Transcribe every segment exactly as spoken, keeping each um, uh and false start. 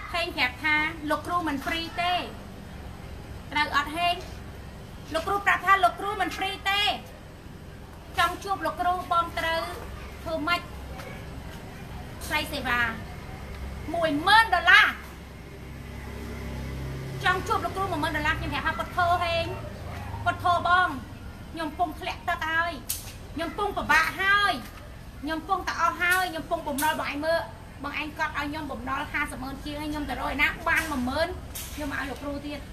hên kẹp tha lục ru mình free tê rồi ọt hên lục ru prap tha lục ru mình free tê trong chuột lục ru bom từ thưa mạch say xề và mùi mơn đô la trong chuột lục ru một mơn đô la nhưng hẹp bật thô hên bật thô bom nhom pung khẹt ta ơi nhom pung của bà hơi nhom pung tạo hơi nhom pung bụng nói bại mưa bằng anh cọt ao nhom bụng đó hai sầm ơn chia hay nhom từ rồi nát ban mà mơn nhưng mà lục ru tiên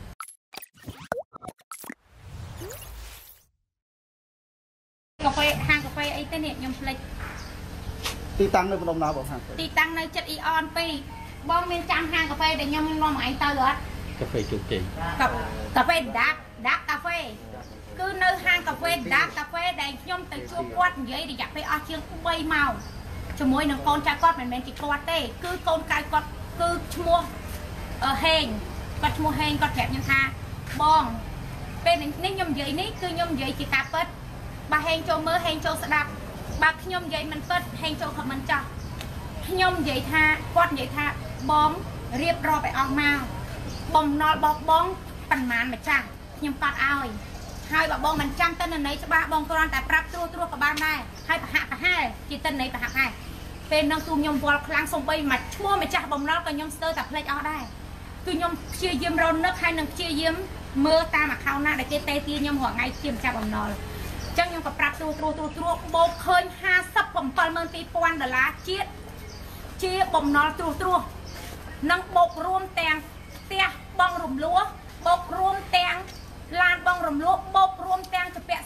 cà phê hàng cà phê ấy tên hiện nhom plek ti tăng nơi đồng nào bảo hàng ti tăng nơi chất ion pi bom miền trăm hàng cà phê để nhom lo mà anh ta rồi cà phê chuột chị cà phê đá đá cà phê cứ nơi hàng cà phê đá cà phê để nhom từ chua quát vậy thì giặt phải ở chương bay màu cho mỗi nâng con trai quát mình mình chỉ quát tê cứ con cái quát cứ mua ở hèn quát mua hèn quát kẹp nhân tha bong bên nếu nhom vậy ní cứ nhom vậy chỉ cà phê bà hèn cho mơ hèn cho đạp bà nhom vậy mình phết hèn cho không mình cho nhom vậy tha quát vậy tha bom riệp ro phải on màu bom nó bọc bóng phần màn mà chẳng nhom quát ao hai bà bông mình trăm tên là này cho ba bông con tại prap trua trua của ba này hai bà hạ cả hai chỉ tên này bà hạ hai bên nông tu nhom vol khlang sông bay mà chua mà chắc bông nó còn nhom sơ tập lấy ở đây cứ nhom chia diêm rôn nước hai nâng chia diêm mưa ta mà khao na để cái tê tia nhom hỏi ngay chiêm cha bông nó chắc nhom có prap trua trua trua trua bông khơi ha sắp bông pal mơn ti quan đờ lá chia chia bông nó trua trua nâng bột rôm tèng tia bông rùm lúa bột rôm tèng lan bong rầm lúa bốc rôm tang cho bẹ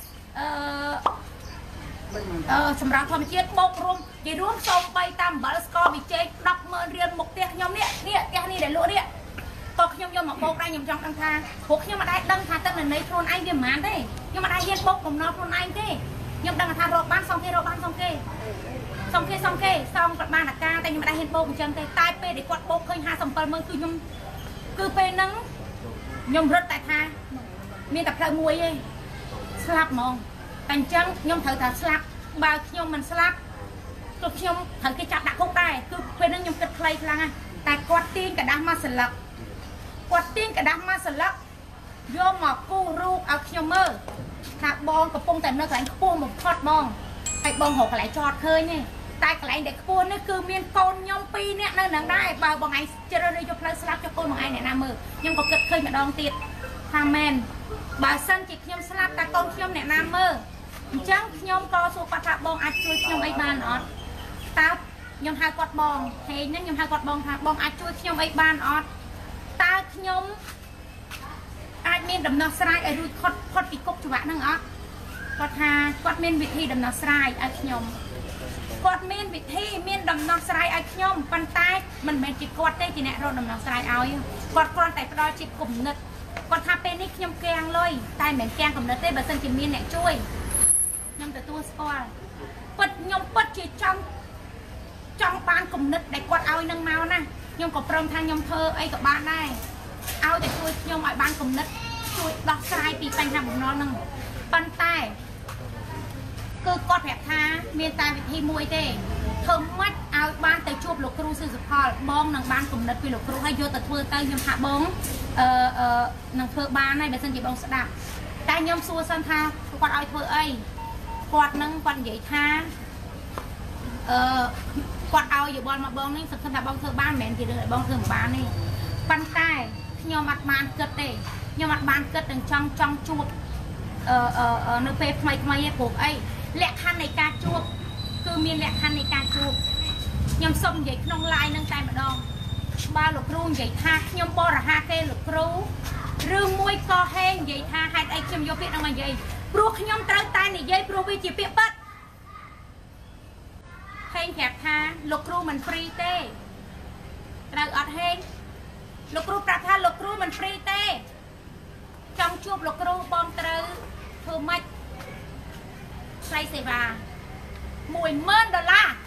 sầm rau thơm chiết bốc rôm chỉ rôm sông bay tam bảo score bị chơi đọc mơn riêng một tia nhom nè nè tia này để lúa nè có nhom nhom mà bốc ra nhom trong đăng tha hộp nhom mà đây đăng tha tất là lấy thôn anh điểm mán đấy nhưng mà đây hiên bốc cùng nó thôn anh thế nhom đăng tha rộp ban xong kia rộp ban xong kia xong kia xong kia xong các bạn là ca tay nhưng mà đây hiên bốc chân tay tai pe để quạt bốc khơi hai sầm pal mơn cứ nhom cứ pe nắng nhom rất tại tha miền tập thợ mùi ấy slap mong thành chân nhom thợ thợ slap bao nhom mình slap tôi nhom thợ cái chặt đã không tay cứ quên nó nhom kịch play lăng tại quạt tiên cả đám ma sờ lắc quạt tiên cả đám ma sờ lắc vô mà cu ru ao nhom mơ thạc bongกับpungแต่เนื้อแข็งปูmột phật bongไอ้บองหกlại chọt khơi nè tại cái này đểปูnó cứ miền con nhom pi nè nơi nắngได้bao bong ai chơi đi cho play slap cho cô một ai nè nam mơ nhưng có kịch khơi mà đong tiệt amen bà sân chị nhom slap ta con nhom nè nam mơ chẳng nhom co số quạt thả bong ai chui nhom ấy ban ọt ta nhom hai quạt bong hay nhá nhom hai quạt bong thả bong ai chui nhom ấy ban ọt ta nhom ai miên đầm nọ sài ai rui khót khót bị cục cho bạn năng ọt quạt hà quạt miên vị thi đầm nọ sài ai nhom quạt miên vị thi miên đầm nọ sài ai nhom bàn tay mình mình chỉ quạt tay chỉ nè rồi đầm nọ sài ao quạt quạt tại đó chỉ cùng nứt còn thà bênนี้nhomแกงเลยตายเหมือนแกงกับเนื้อเต้บะเซนจิมีนเนี่ยช่วยnhomแต่ตัวสปอร์ปัดnhomปัดจีจังจังปานกับเนื้อได้กวาดเอาไอ้นังเมานะnhomกับพรมทางnhomเธอไอ้กับบ้านได้เอาแต่ช่วยnhomไอ้บ้านกับเนื้อช่วยดอกทรายปีปัญหาบุญน้องนึงปันใต้คือกอดแผลท่าเมียนตายวิธีมวยเต้เธอมัดเอาบ้านแต่จูบลูกครูซื้อสุพอลบ้องนังบ้านกับเนื้อปีลูกครูให้โยตัดเพื่อเต้ยำหาบ้องเอ่อเอ่อนังเพื่อบ้านในเป็นสัญญาบ้องสดับแต่ยำซัวสันทากอดเอาเพื่อไอ้กอดนังกอดใหญ่ท่าเอ่อกอดเอาอยู่บอลมาบ้องนี่สัญญาบ้องเธอบ้านเหม็นกี่เดือนบ้องเธอบ้านนี่ปันใต้ยำมัดบ้านเกิดเต้ยำมัดบ้านเกิดดังจังจังจูบเอ่อเอ่อเอ่อเนื้อเป๊ะทำไมทำไมไอ้พวกไอ้แหลกคันในการจูบคือมีแหลกคันในการจูบยำส้มใหญ่ขนมลายนั่งใจมาดองบ้าลูกครูใหญ่ท่ายำบอระฮาเกลูกครูเรื่องมวยกอแห้งใหญ่ท่าให้ไอ้เข็มโยเปียนั่งมาใหญ่ปลุกยำตรังตายในใหญ่ปลุกวิจิเปียปัดแห้งแคบท่าลูกครูมันฟรีเต้ตรังอัดแห้งลูกครูปรับท่าลูกครูมันฟรีเต้จังจูบลูกครูบอมตรังเธอไม่ใส่เสวามวยเมินดอลลาร์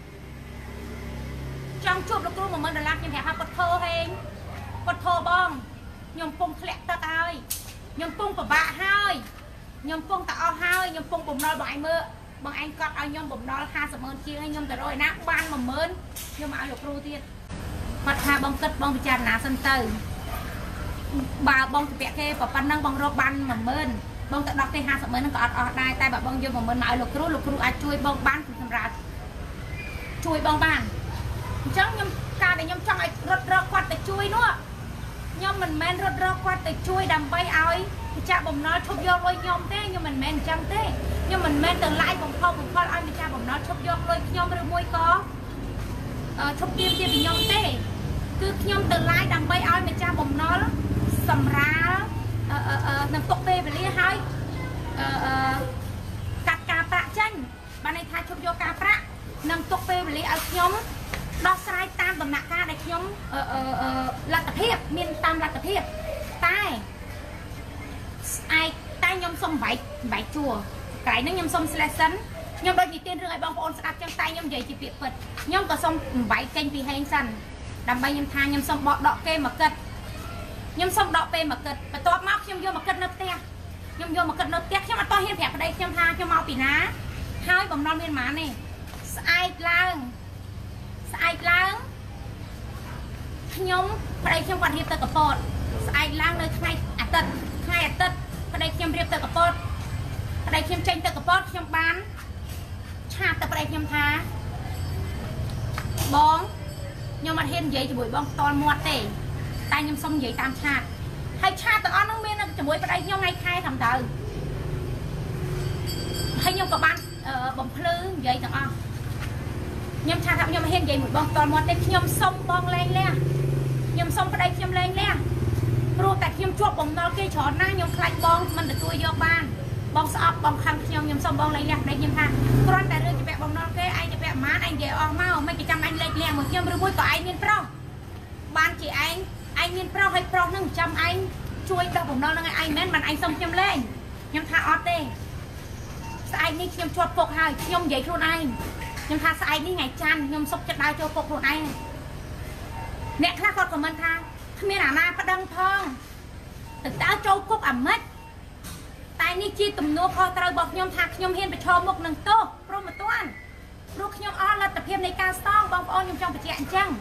จังจูบลูกครูมาเมินดอลลาร์ยังแถมกดโทเฮงกดโทบ้องยมปุ่งแคลตะตายยมปุ่งกับบ้าห้อยยมปุ่งตะเอาห้อยยมปุ่งปุ่มนอยบ่ายเมื่อบางอันก็เอายมปุ่มนอยห้าสมเมินเชียงให้ยมแต่โรยนักบ้านมาเมินยมเอาลูกครูที่ตគាត់ថាបងគិតបងពិចារណាសិនទៅបើបងទៅពាក់គេប៉ុណ្ណឹងបងរកបានមួយម៉ឺនបងទៅដកទេห้าสิบម៉ឺនហ្នឹងក៏អត់អស់ដែរតែបើបងយកមួយម៉ឺនមកឲ្យលោកគ្រូលោកគ្រូអាចជួយបងបានសម្រាប់ជួយបងបានអញ្ចឹងខ្ញុំការដែលខ្ញុំចង់ឲ្យរត់រកគាត់ទៅជួយនោះខ្ញុំមិនមែនរត់រកគាត់ទៅជួយដើម្បីឲ្យម្ចាស់បំណុលឈប់យកលុយខ្ញុំទេខ្ញុំមិនមែនអញ្ចឹងទេខ្ញុំមិនមែនទៅឡាយបំផុសបំផុលឲ្យម្ចាស់បំណុលឈប់យកលុយខ្ញុំឬមួយក៏ឈប់ទៀមទាពីខ្ញុំទេគឺខ្ញុំទៅឡាយដើម្បីឲ្យម្ចាស់បំណុលសម្រាលនឹងទុកពេលវេលាឲ្យកាត់ការប្រាក់ចេញបានន័យថាឈប់យកការប្រាក់នឹងទុកពេលវេលាឲ្យខ្ញុំដោះស្រាយតាមដំណាក់កាលដែលខ្ញុំលទ្ធភាពមានតាមលទ្ធភាពតែឯតែខ្ញុំសុំបែកបែកជួរកន្លែងហ្នឹងខ្ញុំសុំ lesson ខ្ញុំដូចនិទានរឿងឲ្យបងប្អូនស្ដាប់ចឹងតែខ្ញុំនិយាយជាពាក្យពិតខ្ញុំក៏សុំបែកចេញពីហេងសិនដើម្បីខ្ញុំថាខ្ញុំសុំបកដកគេមកគិតខ្ញុំសុំដកពេលមកគិតបន្ទាប់មកខ្ញុំយកមកគិតនៅផ្ទះខ្ញុំយកមកគិតនៅផ្ទះខ្ញុំអត់តោះហ៊ានប្រាប់ប្តីខ្ញុំថាខ្ញុំមកពីណាហើយបំណុលមានប៉ុន្មានទេស្អែកឡើងស្អែកឡើងខ្ញុំប្តីខ្ញុំគាត់រៀបទៅកពតស្អែកឡើងនៅថ្ងៃអាទិត្យថ្ងៃអាទិត្យប្តីខ្ញុំរៀបទៅកពតប្តីខ្ញុំចេញទៅកពតខ្ញុំបានឆាតទៅប្តីខ្ញុំថាបងខ្ញុំអត់ហ៊ាននិយាយជាមួយបងផ្ទាល់មាត់ទេតែខ្ញុំសុំនិយាយតាមឆាតហើយឆាតទាំងអស់នោះមានជាមួយប្តីខ្ញុំថ្ងៃខែតាមទៅហើយខ្ញុំក៏បានបំភ្លឺនិយាយទាំងអស់ខ្ញុំឆាតថាខ្ញុំមិនហ៊ាននិយាយមួយបងផ្ទាល់មាត់ទេខ្ញុំសុំបងលែងលះខ្ញុំសុំប្តីខ្ញុំលែងលះព្រោះតែខ្ញុំជាប់បំណុលគេច្រើនណាស់ខ្ញុំខ្លាចបងមិនទទួលយកបានបងស្អប់បងខឹងខ្ញុំខ្ញុំសុំបងលែងលះប្តីខ្ញុំថាគ្រាន់តែរឿងជាពាក់បំណុលគេឯងជាពាក់ប៉ុន្មានឯងនិយាយអស់មកមិនគេចាំឯងលែងលះមួយខ្ញុំឬមួយក៏ឯងមានប្រុសបានជាឯងឯងមានប្រុសហើយប្រុសនឹងចាំឯងជួយដោះបំណុលនឹងឯងមិនមែនបានឯងសុំខ្ញុំលែងខ្ញុំថាអត់ទេស្អែកនេះខ្ញុំជាប់ពុកហើយខ្ញុំនិយាយខ្លួនឯងខ្ញុំថាស្អែកនេះថ្ងៃច័ន្ទខ្ញុំសុកចិត្តដើរចូលពុកខ្លួនឯងអ្នកខ្លះគាត់ខមមិនថាគ្មានអាណាប្តឹងផងទៅដើរចូលគុកអាម៉េចតែនេះជាទំនួលខុសត្រូវរបស់ខ្ញុំថាខ្ញុំហ៊ានប្រឈមមុខនឹងទោសព្រមមិនទាន់ព្រោះខ្ញុំអស់លទ្ធភាពនៃការស្ទងបងប្អូនខ្ញុំចង់បញ្ជាក់អញ្ចឹង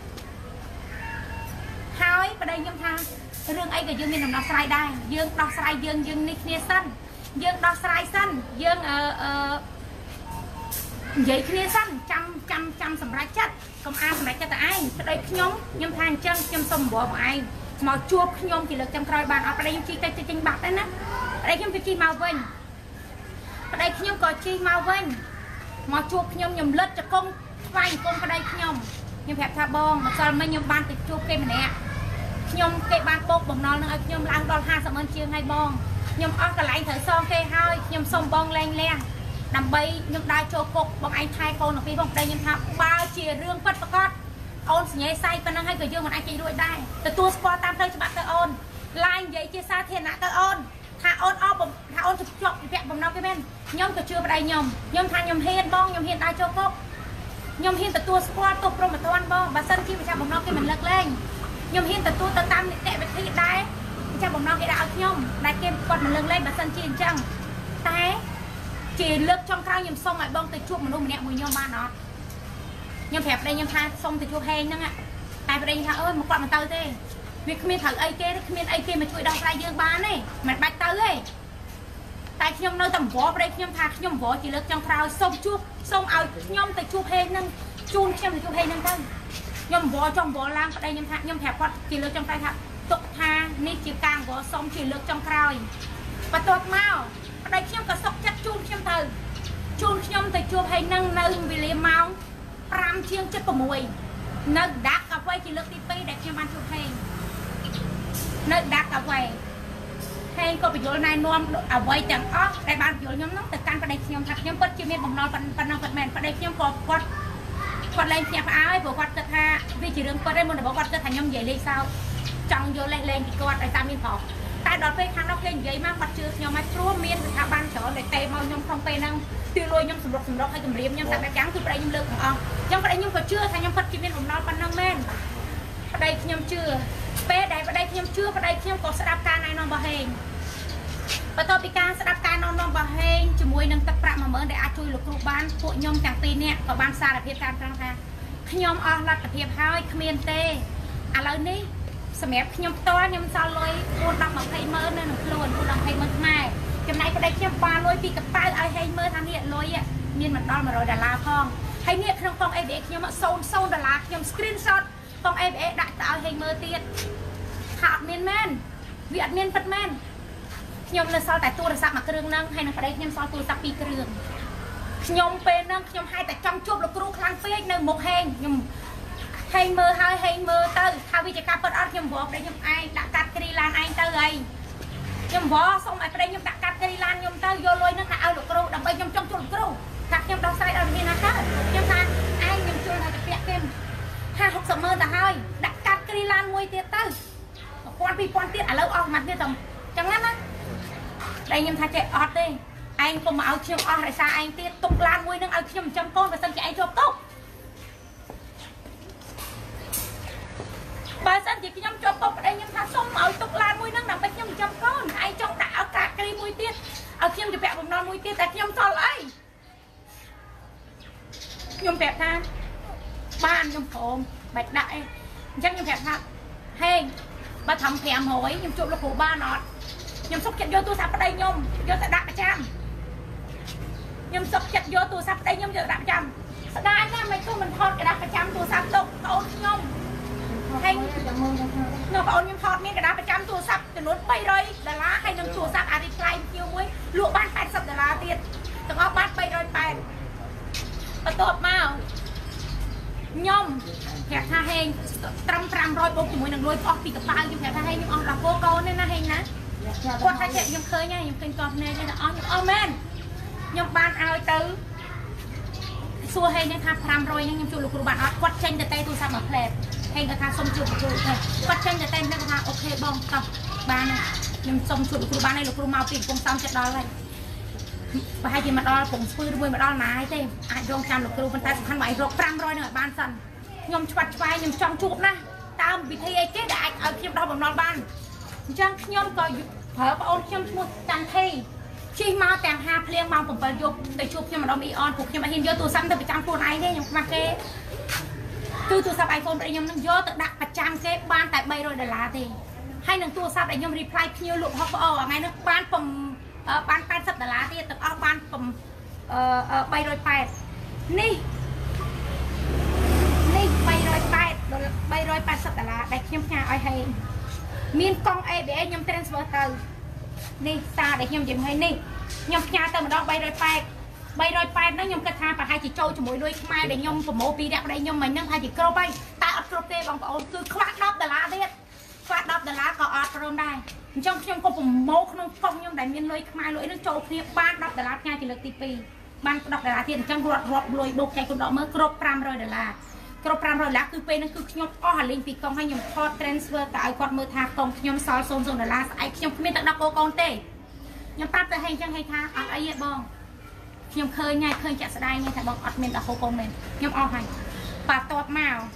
ហើយប្តីខ្ញុំថារឿងអីក៏យើងមានដំណោះស្រាយដែរយើងដោះស្រាយយើងយើងនេះគ្នាសិនយើងដោះស្រាយសិនយើងអឺអឺនិយាយគ្នាសិនចាំចាំចាំសម្រាប់ចិត្តកុំអានសម្រាប់ចិត្តតែឯងប្តីខ្ញុំខ្ញុំថាអញ្ចឹងខ្ញុំសុំបបឯងមកជួបខ្ញុំជាលើកចុងក្រោយបានអត់ប្តីខ្ញុំជិះទៅចេញបាត់ដែរណាប្តីខ្ញុំទៅជិះមកវិញប្តីខ្ញុំក៏ជិះមកវិញមកជួបខ្ញុំខ្ញុំលិតចកុំស្វែងគុំប្តីខ្ញុំខ្ញុំប្រាប់ថាបងម្សិលមិញខ្ញុំបានទៅជួបគេម្នាក់ខ្ញុំគេបានបោកបំណុលនឹងឲ្យខ្ញុំឡើងដល់ห้าสิบម៉ឺនជាងហើយបងខ្ញុំអស់កន្លែងត្រូវសងគេហើយខ្ញុំសុំបងលែងលះដើម្បីខ្ញុំដើរចូលគុកបងឯងថែកូនទាំងពីរបងប្តីខ្ញុំថាបើជារឿងពិតប្រាកដអូនសញ្ញាស័យប៉ុណ្ណឹងហើយក៏យើងមិនអាចចេញរួចដែរទទួលស្គាល់តាមផ្លូវច្បាប់ទៅអូនឡាយនិយាយជាសាធារណៈទៅអូនថាអូនអស់ថាអូនជាប់ជាប់ពាក់បំណុលគេមែនខ្ញុំក៏ជឿប្តីខ្ញុំខ្ញុំថាខ្ញុំហ៊ានបងខ្ញុំហ៊ានដើរចូលគុកខ្ញុំហ៊ានទទួលស្គាល់ទោសព្រមមិនទាន់បងបើសិនជាម្ចាស់បំណុលគេមិនលើកលែងខ្ញុំហ៊ានទទួលទៅតាមនីតិវិធីដែរម្ចាស់បំណុលគេដាក់ឲ្យខ្ញុំដែលគេគាត់មិនលើកលែងបើសិនជាអញ្ចឹងតែជាលើកចុងក្រោយខ្ញុំសុំឲ្យបងទៅជួបមនុស្សម្នាក់មួយខ្ញុំបានអត់ខ្ញុំប្រាប់ប្តីខ្ញុំថាសុំទៅជួបហេងហ្នឹងតែប្តីថាអើយមកគាត់មិនទៅទេវាគ្មានត្រូវអីគេទេគ្មានអីគេមកជួយដោះស្រាយយើងបានទេមិនបាច់ទៅទេតែខ្ញុំនៅតែវល់ប្តីខ្ញុំថាខ្ញុំវល់ជាលើកចុងក្រោយសុំជួបសុំឲ្យខ្ញុំទៅជួបហេងហ្នឹងជូនខ្ញុំទៅជួបហេងហ្នឹងទៅខ្ញុំវល់ចង់វល់ឡើងប្តីខ្ញុំថាខ្ញុំប្រាប់គាត់ជាលើកចុងក្រោយថាទុកថានេះជាការវល់សុំជាលើកចុងក្រោយបន្ទាប់មកប្តីខ្ញុំក៏សុខចិត្តជូនខ្ញុំទៅជូនខ្ញុំទៅជួបហេងហ្នឹងនៅវេលាម៉ោងห้าជាងเจ็ดสิบหกនៅដាក់កាហ្វេជាលើកទីពីរដែលខ្ញុំបានជួបហេងនៅដាក់កាហ្វេហេងក៏បញ្យល់ណែនាំអ្វីទាំងអស់ដែលបានបញ្យល់ខ្ញុំហ្នឹងទៅកាន់ប្តីខ្ញុំថាខ្ញុំពិតជាមានបំណុលប៉ុណ្ណឹងពិតមែនប្តីខ្ញុំក៏គាត់គាត់លែងភ្ញាក់ផ្អើលព្រោះគាត់គិតថាវាជារឿងពិតទេមុនដំបូងគាត់គិតថាខ្ញុំនិយាយលេងសើចចង់យកលេងលេងពីគាត់ឲ្យតាមមានប្រុសតែដល់ពេលខាងនោះគេនិយាយមកគាត់ជឿខ្ញុំហើយព្រោះមានស្ថាប័នច្រើនដែលទេមកខ្ញុំក្នុងពេលហ្នឹងទីលុយខ្ញុំសម្រុកសម្រុកឲ្យគម្រាមខ្ញុំតែបែបយ៉ាងគឺប្តីខ្ញុំលើកទាំងអស់អញ្ចឹងប្តីខ្ញុំក៏ជឿថាខ្ញុំពិតជាមានបំណុលប៉ុណ្ណឹងមែនប្តីខ្ញុំជឿពេលដែលប្តីខ្ញុំជឿប្តីខ្ញុំក៏ស្ដាប់ការណែនាំរបស់ហេងបន្ទាប់ពីការស្ដាប់ការណែនាំរបស់ហេងជាមួយនឹងទឹកប្រាក់មួយម៉ឺនដែលអាចជួយលោកគ្រូបានពួកខ្ញុំទាំងពីរនាក់ក៏បានសារភាពតាមត្រង់ថាខ្ញុំអស់លទ្ធភាពហើយគ្មានទេ à lâu ní sầm ép nhom to nhom sao lôi buôn đọc bằng hay mơ nên nó luôn buôn đọc hay mơ mai chấm này có đây nhom ba lôi pi cặp tay ai hay mơ tham hiện lôi ạ miên mặt đo mà rồi đà la phong hay miệt trong con em bé nhom mà sâu sâu đà la nhom screenshot con em bé đại tạo hay mơ tiệt hạt miên men việt miên phật men nhom là sao tại tôi là sao mà cái đường năng hay là cái đây nhom sao tôi tập pi cái đường nhom pe năng nhom hai tại trong chuột là kêu khang phê năng một hàng nhom hay mơ hai hay mơ tơ thao vi chạy cặp bớt ớt nhom vỏ đây nhom ai đã cắt cái lan anh tơ ấy nhom vỏ xong ai đây nhom đã cắt cái lan nhom tơ vô lôi nó tháo được kêu đầm bay nhom trong chuột kêu cắt nhom đau sai ở bên nào nhom tha ai nhom chuột là cái kem hai học sớm mơ ta hai đã cắt cái lan môi tiệt tơ quan pi quan tiệt ở lâu ở mặt như tầm chẳng lắm á đây nhom tha chạy ớt đi anh không mà áo chiêm ớt tại sao anh tiệt tục lan môi nâng áo chiêm trăm con và sân chạy cho tốt bà sân chỉ nhom cho tốt ở đây nhom tha xong ở tục lan môi nâng nằm bên nhom trăm con ai trong đã áo cắt cái môi tiệt áo chiêm thì bẹp vùng non môi tiệt tại nhom cho lại nhom bẹp tha ban nhom phồng bạch đại chắc nhom bẹp tha hey bà thầm thèm hỏi nhom chụp là của ba nọt nhom sốc chặt vô tôi sắp ở đây nhom vô tại đặt trăm nhom sốc chặt vô tôi sắp ở đây nhom vô đặt trăm sao đây nha mấy cô mình thọt cái đặt trăm tôi sắp tục ôn nhom hay nhom ôn nhom thọt miếng cái đặt trăm tôi sắp từ nốt bay rồi là lá hay nhom tôi sắp à đi play chiêu muối lụa ban tay sắp là lá tiền từng óc ban bay rồi bay và tốt mau nhom hẹp tha heng trăm trăm rồi bốc chỉ mùi nằng đuôi óc bị cặp bao nhom hẹp tha heng nhom óc là cô câu nên là heng nè quan thái chạy nhom khơi nha nhom khơi con nè nên là óc nhom amen nhom ban ao từ xua heng nên tha trăm rồi nhưng nhom chụp lục lục bạn óc quật tranh từ tay tôi sao mà phèn heng cái tha xông chụp chụp này quật tranh từ tay nên tha ok bom tập ba này nhom xông chụp lục lục bạn này lục lục màu tiền công xong chết đó này và hai chị mà đo cũng phơi đuôi mà đo nái thế ai rong trăm lục lục bên tay khăn bảy rộng trăm rồi nữa ban sần nhom chặt vai nhom trong chuột na tao bị thay ấy chết đại ở khi đo bằng non ban chẳng nhom coi thở và ôn nhom một chẳng thay chi mau tàng hà phèn mau cũng phải dục để chụp nhưng mà đo bị on cuộc nhưng mà hiện giờ tôi xăm tôi bị trăm phone ấy thế nhom mặc cái tôi tôi sắp iPhone đây nhom nó vô tự đặt bạch trăm cái ban tại bay rồi để là thì hay đừng tôi sắp để nhom reply nhiều lượng họ ở ngay nó ban phòng ban ban sắp để là thì tự ở ban phòng bay rồi phải ní bay rồi bay bay rồi bay sắp là đại nhom nhà ai hay miên con ai để nhom transfer từ ní ta để nhom dìm hay ní nhom nhà từ mà đó bay rồi bay bay rồi bay nó nhom cái tha và hai chị trâu cho mỗi đôi mai để nhom của mổ pi đẹp đây nhom mình nhom hai chị câu bay ta ở pro tê bằng ôn cứ khoát đắp để lá biết khoát đắp để lá có ở trong đây trong nhom có vùng mổ không không nhom đại miên lôi mai lưỡi nó trâu kia ban đắp để lá nha chỉ lực tivi ban đắp để lá thì trong ruột ruột lôi bột chạy con đó mới crop pram rồi để là crop pram rồi lá cứ pe nó cứ nhom o hà linh thì con hay nhom thọ transfer tại con mưa tha con nhom sol xôn xôn để lá ai nhom miên tận đắp cô con tê nhom tắt từ hay chẳng hay tha ở ấy bong nhom khơi ngay khơi chặt sài ngay thà bong ọt miên đắp cô con miên nhom o hành và tọt màu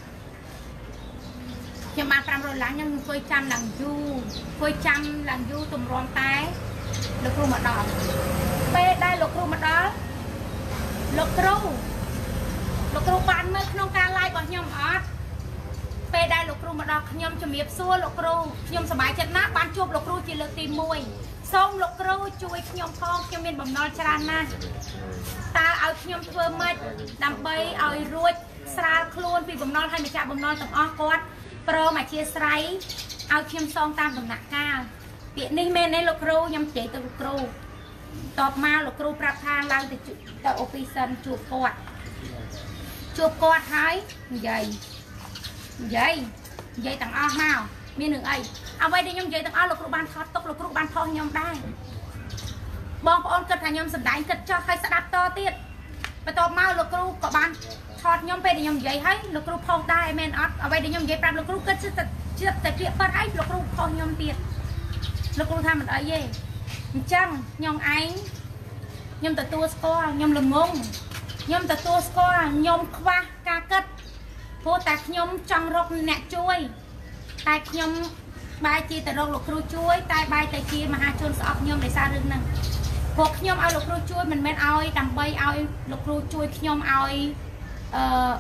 nhom ba pram rồi lá nhom phơi trăm lần du phơi trăm lần du tùm rong tái lục ru mặt đỏ pe đây lục ru mặt đỏ lục ru lục ru ban mới không ca lai của nhom ọt pe đây lục ru mặt đỏ nhom chấm miệp xua lục ru nhom sờ bài chặt nát ban chuột lục ru chỉ lực tìm mùi xong lục ru chui nhom phong nhom miền bầm non tràn na ta ao nhom phơi mệt đầm bay ao ruột sra khuôn vì bầm non hay bị chạm bầm non tầm o quát pro mà chia sấy ao nhom xong tam tầm nặng cao việc ní men này lục ru nhom chỉ từ lục ru tọt ma lục ru prap tha lao từ từ office chuột quạt chuột quạt hái dày dày dày tầng o màu miền đường ấyเอาไว้ได้ยมเยอะตั้งเอาลูกรูบานทอดตกลูกรูบานทองยมได้บองปอนเกิดหายมสำได้เกิดchoใครสดับต่อติดไปต่อมาลูกรูกับบานทอดยมไปได้ยมเยอะให้ลูกรูพองได้แมนออดเอาไว้ได้ยมเยอะปรับลูกรูเกิดจะจะแต่เกลี่ยเปิดให้ลูกรูพองยมติดลูกรูทำมันอะไรเย่จังยมไอยมแต่ตัวสกอร์ยมลงงยมแต่ตัวสกอร์ยมคว้ากาเกิดพูดแต่ยมจังรกแหนช่วยแต่ยมใบจีแต่รองลูกครูช่วยตายใบแต่จีมหาชนสอบยมในซาเรื่องนั้นพวกยมเอาลูกครูช่วยมันแม่นเอาดำใบเอาลูกครูช่วยยมเอาเอ่อ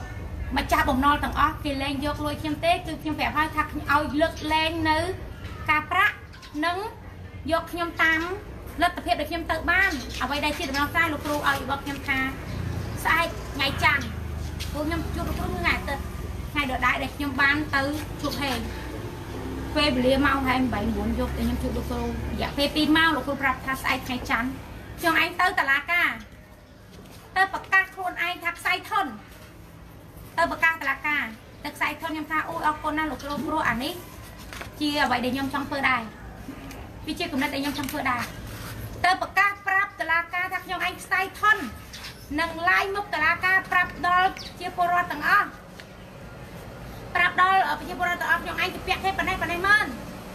mà cha bồng nol tầng ó kia lên vô lôi khiêm tế cứ khiêm phép hai thằng ao lực lên nữ cà prạ nâng vô khiêm tam lật tập hiệp để khiêm tự ban ở đây đây chỉ được nó sai lục ru ở bậc khiêm tha sai ngày chăn cô nhâm chụp được cũng ngày tật ngày đợt đại để khiêm ban từ chụp hình phê bìa mau hai bảy muốn vô để nhâm chụp được ru dạ phê pin mau lục ru bạc tha sai ngày chăn trong anh tới tà lá ca tới bậc ca khuôn anh thạc sai thân tới bậc ca tà lá ca tới sai thân nhâm tha ôi con na lục ru ru ảnh ấy chia vậy để nhâm trong phơi đài vì chia cùng để nhâm trong phơi đài tới bậc ca prap tà lá ca thạc nhâm anh sai thân nâng lai mốc tà lá ca prap đo chia pô rô tầng ó prap đo ở chia pô rô tầng ó nhâm anh thì bẹt hết phần này phần này mơn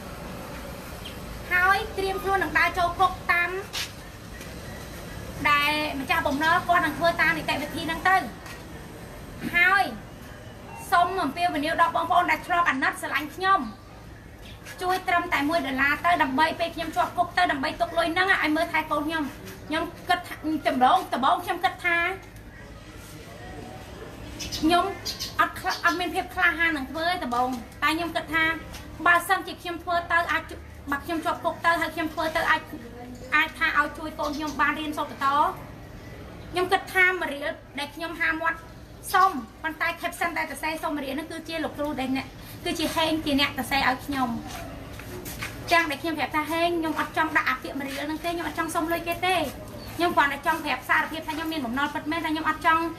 hỏi tiêm luôn nâng đá châu cốc tam đại mà cha bồng nó con thằng thưa ta thì tại việc thi năng tư hai xong mà tiêu và nếu đọc bóng phone đặt cho ảnh nát sẽ lạnh nhom chui trâm tại môi đờ la tới đầm bay pe nhom cho cục tới đầm bay tục lôi năng ai mới thay con nhom nhom cất chầm đón tờ bóng nhom cất tha nhom ăn ăn men phép kha ha nằng với tờ bóng tai nhom cất tha ba sân chỉ nhom thưa tới ai bạc nhom cho cục tới hay nhom thưa tới ai ai tha ao chui con nhom ba riêng sau đó nhom cất tha mà rỉa để nhom ham quát xong con tay khép sân tay tờ xe xong mà rỉa nó cứ chia lục ru đây nè cứ chỉ hên chỉ nè tờ xe ao nhom trang để nhom phép ta hên nhom ở trong đã tiệm mà rỉa năng tê nhom ở trong sông lôi kê tê nhom còn ở trong phép xa phép thay nhom miền bồng non bật mê thay nhom ở trong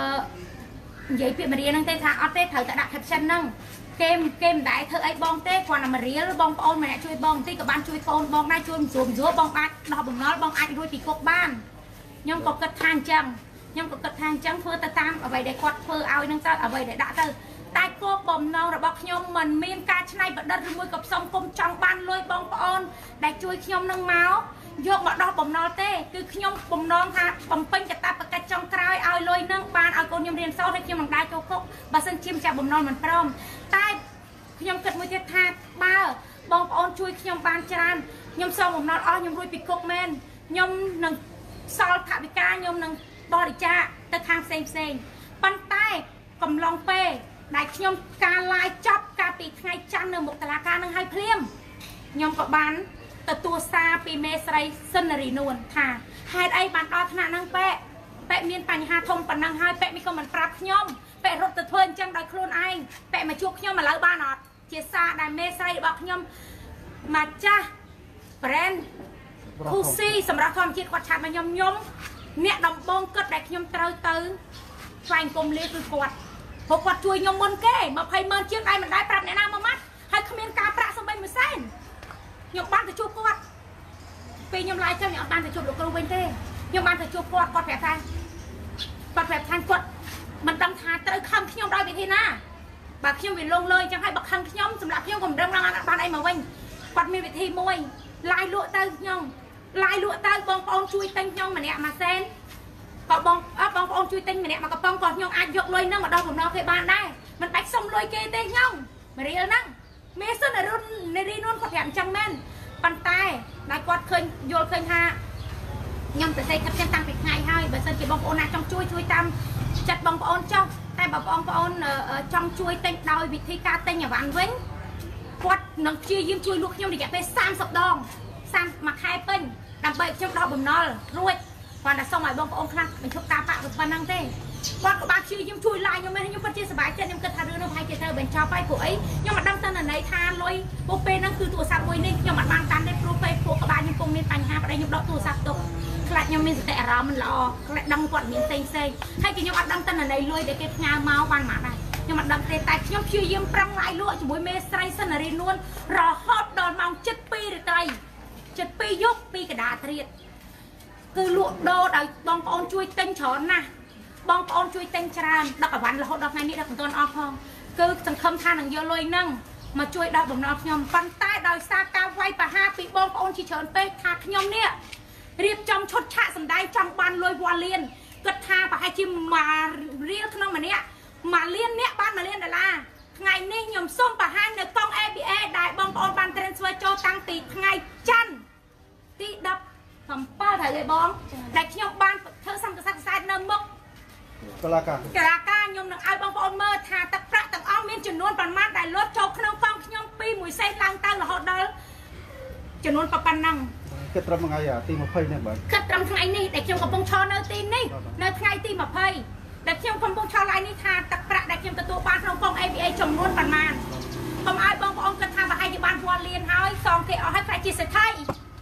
giấy tiệm mà rỉa năng tê thà ở tê thở ta đặt khép sân nâng kem kem đại thợ ấy bong tê còn là mà rỉa bong ôn mẹ chui bong tí cả ban chui con bong đây chui xuống dưới bong ai đo bồng nó bong ai đuôi thì cột ban nhưng có cất than chăng nhưng có cất than chăng phơi ta tam ở vậy để quạt phơi ao nâng ta ở vậy để đã từ tai cô bồng non rồi bọc nhom mình miên ca này vật đất môi cặp sông cung trong ban lôi bong ôn để chui nhom nâng máu vô mà đo bồng non tê cứ nhom bồng non ha bồng pin cả ta bạc trong cày ao lôi nâng ban ao con nhom riêng sau đây nhom bằng đai châu cốc bà sân chim chả bồng non mình prom tai nhom cất môi thiết tha ba bong ôn chui nhom ban tràn nhom sau bồng non o nhom đuôi bị cốc men nhom nâng sau thả bị ca nhom nâng bò đi cha tới thang xem xem bàn tay cầm lòng pe đại nhom ca lai chop ca bị ngay chăn nâng một tà ca nâng hai phim nhom có bán từ tua xa pi mê sấy scenery nuôn thà hai ấy bàn đo thà nâng pe pe miên pành hà thông pành nâng hai pe mi không mình prap nhom pe rốt từ thôn chân đại khuôn anh pe mà chuộc nhom mà lấy ba nọt chia xa đại mê sấy bọc nhom mà cha brand Pussyสำหรับความคิดquạt chạm mà nhom nhom nè đồng bông cất đại nhom trâu tư vàng cùng liệt từ quạt hộp quạt chui nhom môn kê mà phải mơn chiếc ai mình đái prap nè nam mà mắt hay không miên cá prap xong bên mình sen nhom ban từ chụp quạt vì nhom lại cho nhom ban từ chụp được câu bên tê nhom ban từ chụp quạt quạt phép than quạt phép than quạt mình đâm thà tới không nhom đôi bị thế na bà nhom bị lông lơi chẳng hay bậc khăn nhomสำหรับnhomผมđâm ra ban đây mà quên quạt mi bị thi môi lai lụa tơ nhom lai lụa tơ bong bong chui tinh nhom mà nè mà sen có bong bong bong chui tinh mà nè mà có bong còn nhom ăn dọc lôi nâng ở đâu cũng nó cái bàn đây mình bách xong lôi kê tê nhom mà đi nâng mẹ sơn ở run này đi luôn có thèm trăm men bàn tay lại quạt khơi vô khơi ha nhom từ đây cấp chân tăng việc ngày hai bởi sơn chỉ bong bong trong chui chui tam chặt bong bong trong tay bảo bong bong ở trong chui tinh đôi vị thi ca tinh nhà bạn vĩnh quạt nâng chia diêm chui luộc nhom để chạy về sam sập đòn sam mặc hai pin làm bậy trong đo bầm no ruột còn là xong rồi bong bong khác mình chụp ta bạ được phần năng tê quạt của bạn chia diêm chui lại nhưng mà nhưng phân chia sải bãi chân nhưng cần thà đưa nó hay kia thơ bên cho bay của ấy nhưng mà đăng tên là này tha lôi bô pê năng từ tuổi sạp mùi ninh nhưng mà ban tan đây pro pê của các bạn nhưng cùng nên thành ha ở đây nhưng đọ tuổi sạp tục lại nhưng mình sẽ ra mình lo lại đăng quạt miếng tây xây hay thì nhưng mà đăng tên là này lôi để cái nhà máu ban mã này nhưng mà đâm tay tay nhom chia diêm prang lại lụa chỉ mùi mê say sân ở đây luôn rò hot đòn mong chất pi rồi tay chất pi giúp pi cái đá thiệt cứ lụa đô đòi bong con chui tinh chón nè bong con chui tinh tràn đọc ở văn là hot đọc ngày ní đọc con off không cứ thằng khâm than thằng vô lôi nâng mà chui đọc bầm nọc nhom bàn tay đòi xa cao quay và ha bị bong con chỉ chón pe thạc nhom nè riệp trong chốt chạ sầm đai trong ban lôi qua liền cất tha và hai chim mà riêng không mà nè mà liên nè ban mà liên là la ngày nay nhom xôm và hai nè con e bê e đại bong bong ban transfer cho tăng tỷ ngày chăn tỷ đập phẩm ba thầy người bong đại nhom ban thơ xong cái sắc sai nâng mốc tà lá ca tà lá ca ខ្ញុំនឹងឲ្យបងប្អូនមើលថាទឹកប្រាក់ទាំងអស់មានចំនួនប៉ុន្មានដែលលុតចូលក្នុងកងខ្ញុំពីមួយសេនឡើងទៅរហូតដល់ចំនួនប៉ុណ្ណឹងគិតត្រឹមថ្ងៃទីยี่สิบនេះបាទគិតត្រឹមថ្ងៃនេះដែលខ្ញុំកំពុងឈរនៅទីនេះនៅថ្ងៃទីยี่สิบដែលខ្ញុំកំពុងឈរឡាយនេះថាទឹកប្រាក់ដែលខ្ញុំទទួលបានក្នុងកង เอ บี เอ ចំនួនប៉ុន្មានកុំឲ្យបងប្អូនគិតថាប្រហែលជាបានពាន់លានហើយសងគេអស់ហើយខ្លាចជាសេដ្ឋី